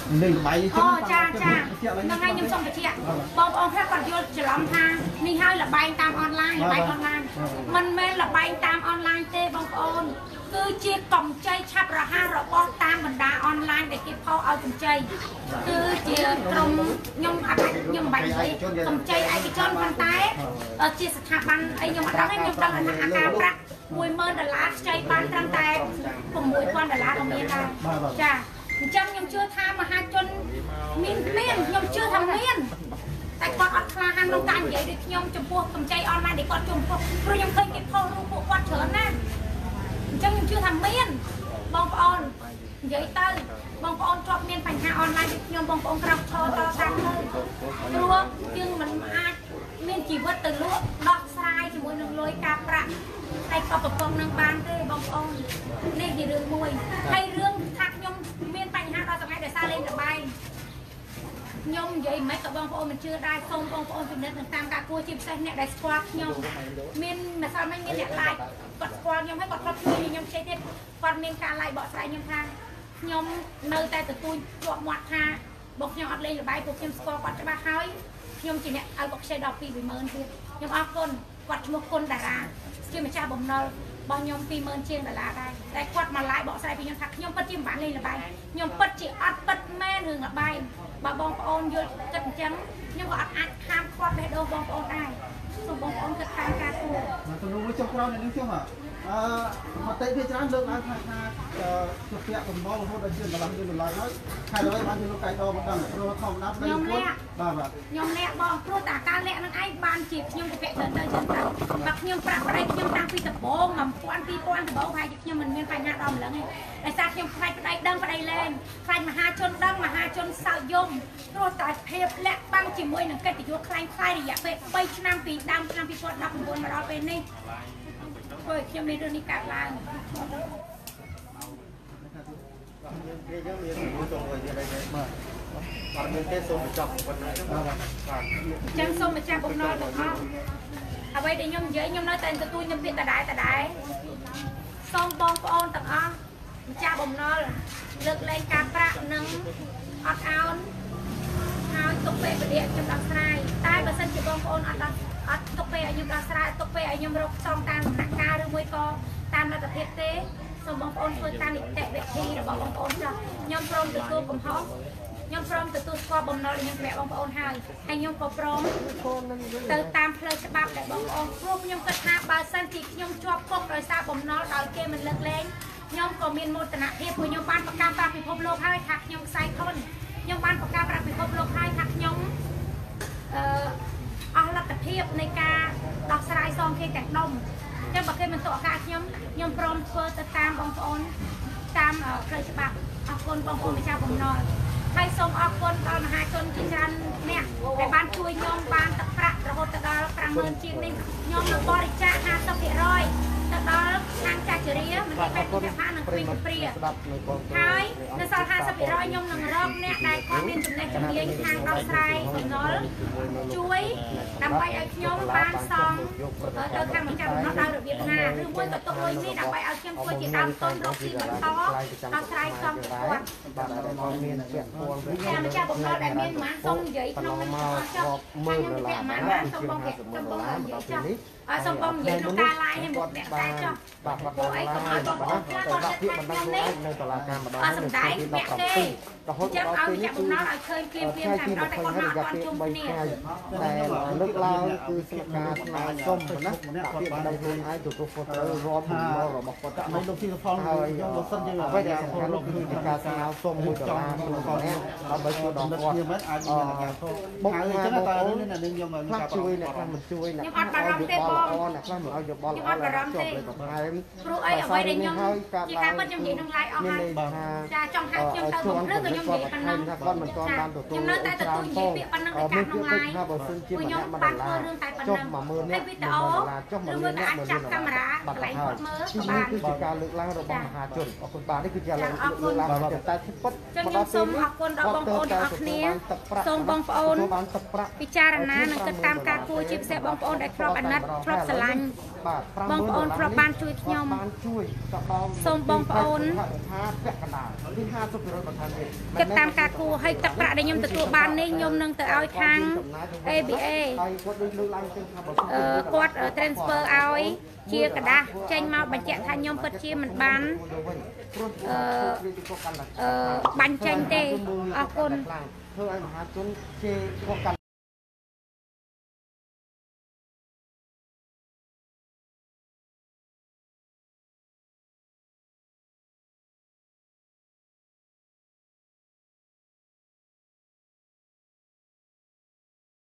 លេងបាយអូចាចាហ្នឹងហើយខ្ញុំសូមបញ្ជាក់បងប្អូនខ្លះគាត់យល់ច្រឡំថានេះហើយលបែងតាមអនឡាញលបែងអនឡាញមិនមែនលបែងតាមអនឡាញទេបងប្អូនគឺជាកម្ចីឆាប់រហ័សរបស់តាមបណ្ដាអនឡាញដែលគេផុសឲ្យកម្ចីគឺជាក្រុមខ្ញុំអត់ខ្ញុំមិនបាច់និយាយកម្ចីឯកជនប៉ុន្តែជាស្ថាប័នអីខ្ញុំអត់ដឹងទេខ្ញុំដឹងថាអាការប្រាក់មួយម៉ឺនដុល្លារខ្ចីបានត្រឹមតែ៦ពាន់ដុល្លារក៏មានដែរចាអញ្ចឹងខ្ញុំជឿថាមហាជនមានមានខ្ញុំជឿថាមានតែគាត់អត់ខ្លាហានក្នុងការនិយាយដូចខ្ញុំចំពោះកម្ចីអនឡាញដែលគាត់ចំពោះព្រោះខ្ញុំឃើញគេផុសរូបពួកគាត់ច្រើនណាស់អញ្ចឹងខ្ញុំជឿថាមានបងប្អូននិយាយទៅបងប្អូនជាប់មានបញ្ហាអនឡាញដូចខ្ញុំបងប្អូនក្រោកឈរតតាមទៅព្រោះយើងមិនអាចមានជីវិតទៅលក់ដោះស្រាយជាមួយនឹងលុយការប្រាក់តែក៏ប្រកបនឹងបានទេបងប្អូននេះជារឿងមួយហើយរឿងថាខ្ញុំមានបញ្ហាដល់ថ្ងៃដែលសារលេងល្បែងខ្ញុំនិយាយមិនក៏បងប្អូនមិនជឿដែរសូមបងប្អូនពិនិត្យនឹងតាមការគួរជាពិសេសអ្នកដែលស្គាល់ខ្ញុំមានម្សិលមិញមានអ្នក like គាត់ស្គាល់ខ្ញុំហើយគាត់គាត់ជួយខ្ញុំផ្សេងទៀតគាត់មានការ like បកស្រាយខ្ញុំថាខ្ញុំនៅតែទទួលជាប់មាត់ថាបងខ្ញុំអត់លេងល្បែងពួកខ្ញុំស្គាល់គាត់ច្បាស់ហើយខ្ញុំជាអ្នកឲ្យគាត់ខ្ចីដល់ពីរម៉ឺនទៀតខ្ញុំអរគុណគាត់ឈ្មោះគុណតារាជាម្ចាស់បំណុលរបស់ខ្ញុំពីរម៉ឺនជាងដុល្លារដែរតែគាត់មក like បកស្រាយពីខ្ញុំថាខ្ញុំពិតជាមិនបានលេងល្បែងខ្ញុំពិតជាអត់ពិតមែនរឿងល្បែងបើបងប្អូនយល់គិតអញ្ចឹងខ្ញុំក៏អត់អាចខាមគាត់បេះដូងបងប្អូនដែរសូមបងប្អូនគិតតាមការគួរទៅនោះចុះក្រោយនេះខ្ញុំអឺមតិភាគច្រើនលើកឡើងថាថាជាពាក់បំណុលរហូតដល់ជាងកន្លះលានដុល្លារហើយហើយដល់បានជាលោកកៃដោមិនដឹងព្រោះធម្មតាខ្ញុំលាក់បាទបាទខ្ញុំលាក់បងព្រោះតែការលាក់នឹងឯងបានជាខ្ញុំទៅពាក់ទៅទៅចឹងទៅបើខ្ញុំប្រាក់ប្តីខ្ញុំតាំងពីដំបូងមួយពាន់ពីរពាន់ដំបូងហើយខ្ញុំមិនមានបញ្ហាដល់ម្លឹងទេដោយសារខ្ញុំខ្លាចប្តីដឹងប្តីលែងខ្លាចមហាជនដឹងមហាជនសើចយំព្រោះតែភាពលាក់បាំងជាមួយនឹងកិត្តិយសខ្លាំងខ្លាយរយៈពេលបីឆ្នាំពីដើមឆ្នាំពីរពាន់ដប់ប្រាំបួនមកដល់ពេលនេះព្រោះខ្ញុំមានរឿងនេះកើតឡើងគេយើងមានមួយទៅមួយទៀតដែរបាទអត់មានទេសូមបញ្ចប់ប៉ុណ្ណឹងបាទអញ្ចឹងសូមម្ចាស់បំណុលទាំងអស់អ្វីដែលខ្ញុំនិយាយខ្ញុំនៅតែទទួលខ្ញុំពាក្យដដែលដដែលសូមបងប្អូនទាំងអស់ម្ចាស់បំណុលលើកលែងការប្រាក់និងអត់អោនហើយទុកពេលវេលាខ្ញុំដោះស្រាយតែបើសិនជាបងប្អូនអត់ដោះអត់ទុកពេលឲ្យខ្ញុំដោះស្រាយទុកពេលឲ្យខ្ញុំរកផ្សំតាមដំណាក់កាលឬមួយក៏តាមលទ្ធភាពទេសូមបងប្អូនធ្វើតាមនីតិវិធីរបស់បងប្អូនចុះខ្ញុំព្រមទទួលកំហុសខ្ញុំព្រមទទួលស្គាល់បំណុលខ្ញុំសម្រាប់បងប្អូនហើយហើយខ្ញុំក៏ព្រមទៅតាមផ្លូវច្បាប់ដែលបងប្អូនព្រោះខ្ញុំគិតថាបើសិនជាខ្ញុំជាប់គុកដោយសារបំណុលដោយគេមិនលើកលែងខ្ញុំក៏មានមោទនភាពព្រោះខ្ញុំបានប្រកាសប្រាប់ពិភពលោកហើយថាខ្ញុំខ្សែធនខ្ញុំបានប្រកាសប្រាប់ពិភពលោកហើយថាខ្ញុំអឺអស់លទ្ធភាពនៃការដោះស្រាយសងគេទាំងដុំចឹងបើគេមិនទុកឱកាសខ្ញុំខ្ញុំព្រមធ្វើទៅតាមបងប្អូនតាមផ្លូវច្បាប់អរគុណបងប្អូនម្ចាស់បំណុលហើយសូមអរគុណដល់មហាជនជាច្រើនអ្នកដែលបានជួយខ្ញុំបានទឹកប្រាក់រហូតដល់ប្រាំម៉ឺនជាងនេះខ្ញុំនឹងបរិច្ចាគห้าสิบភាគរយទៅដល់ខាងចាច់រាមិនពេទ្យវិភាគនឹងពេញព្រាហើយនៅសល់ห้าสิบភាគរយខ្ញុំនឹងរកអ្នកដែលគាត់មានចំណេះជំនាញខាងដោះស្រាយបំណុលជួយដើម្បីឲ្យខ្ញុំបានសងទៅខាងម្ចាស់បំណុលដោយរបៀបណាឬមួយក៏ទុកលុយនេះដើម្បីឲ្យខ្ញុំធ្វើជាដើមទុនរកស៊ីបន្តដោះស្រាយសំគាត់បាទដែលមានពាក់ព័ន្ធ với em cha bụng nó đại miên mà xong vậy không mình cho anh em đẹp mà mà xong con đẹp xong con làm vậy cho ở xong con vậy nó ta lại hay một đẹp ta cho cô ấy còn nói con con con đẹp đẹp nhau đấy ở xong đại mẹ kê chắc ông cha bụng nó lại khơi kim kim thằng đó tại con nó con chung nè តែលើកឡើងគឺស្នាក់ការស្នើសុំណាដាក់ពាក្យបណ្ដៃខ្លួនឯងទទួលខុសត្រូវរាប់ពីមករបស់គាត់តែលោកទីផលហើយខ្ញុំបើសិនយើងអ្វីដែលសំខាន់នោះគឺជាការស្នើសុំមួយដុល្លារខ្លួនគាត់ដើម្បីជួយដល់គាត់ខ្ញុំមិនអាចមានអាការបុកហើយចឹងតែរឿងនេះនឹងខ្ញុំខ្លះជួយអ្នកខ្លះមិនជួយអ្នកខ្លះឲ្យយោបល់ល្អអ្នកខ្លះមិនឲ្យយោបល់ល្អឡើយជាប់លើបន្ថែមព្រោះអីអ្វីដែលខ្ញុំជាការពិតខ្ញុំនិយាយក្នុង live អស់ហើយចាចង់ហៅខ្ញុំទៅបំរើក៏ខ្ញុំនិយាយប៉ុណ្ណឹងថាគាត់មិនទាន់បានទទួលខ្ញុំនៅតែទទួលនិយាយពាក្យប៉ុណ្ណឹងតែក្នុង live ថាបើសិនជាម្នាក់មួយដុល្លារចុះមួយម៉ឺននាក់មួយដុល្លារចុះមួយលាននាក់មួយលានដុល្លារបាត់ហើយនេះគឺជាការលើកឡើងរបស់មហាជនអរគុណបាទនេះគឺជាការលើកឡើងរបស់តែពិតមកដល់សូមអរគុណដល់បងប្អូនទាំងអស់គ្នាសូមបងប្អូនបានទឹកប្រាក់ពិចារណានិងគិតតាមការគួរជាពិសេសបងប្អូនដែលធ្លាប់អាណិតធ្លាប់ស្រឡាញ់បាទបងប្អូនគ្រាប់បានជួយខ្ញុំបានជួយទៅដល់សូមបងប្អូនថាពាក់កណ្ដាលពី ห้าสิบเปอร์เซ็นต์ បន្ថែមទៀតគិតតាមការគួរឲ្យទឹកប្រាក់ដែលខ្ញុំទទួលបាននេះខ្ញុំនឹងទៅឲ្យខាង เอ บี เอហើយគាត់ដូចលើកឡើងទៅថាបើអឺគាត់ transfer ឲ្យជាกระดาษចេញមកបញ្ជាក់ថាខ្ញុំពិតជាមិនបានអឺអឺបាញ់ចេញទេអរគុណធ្វើឲ្យមហាជនជេរគាត់កាន់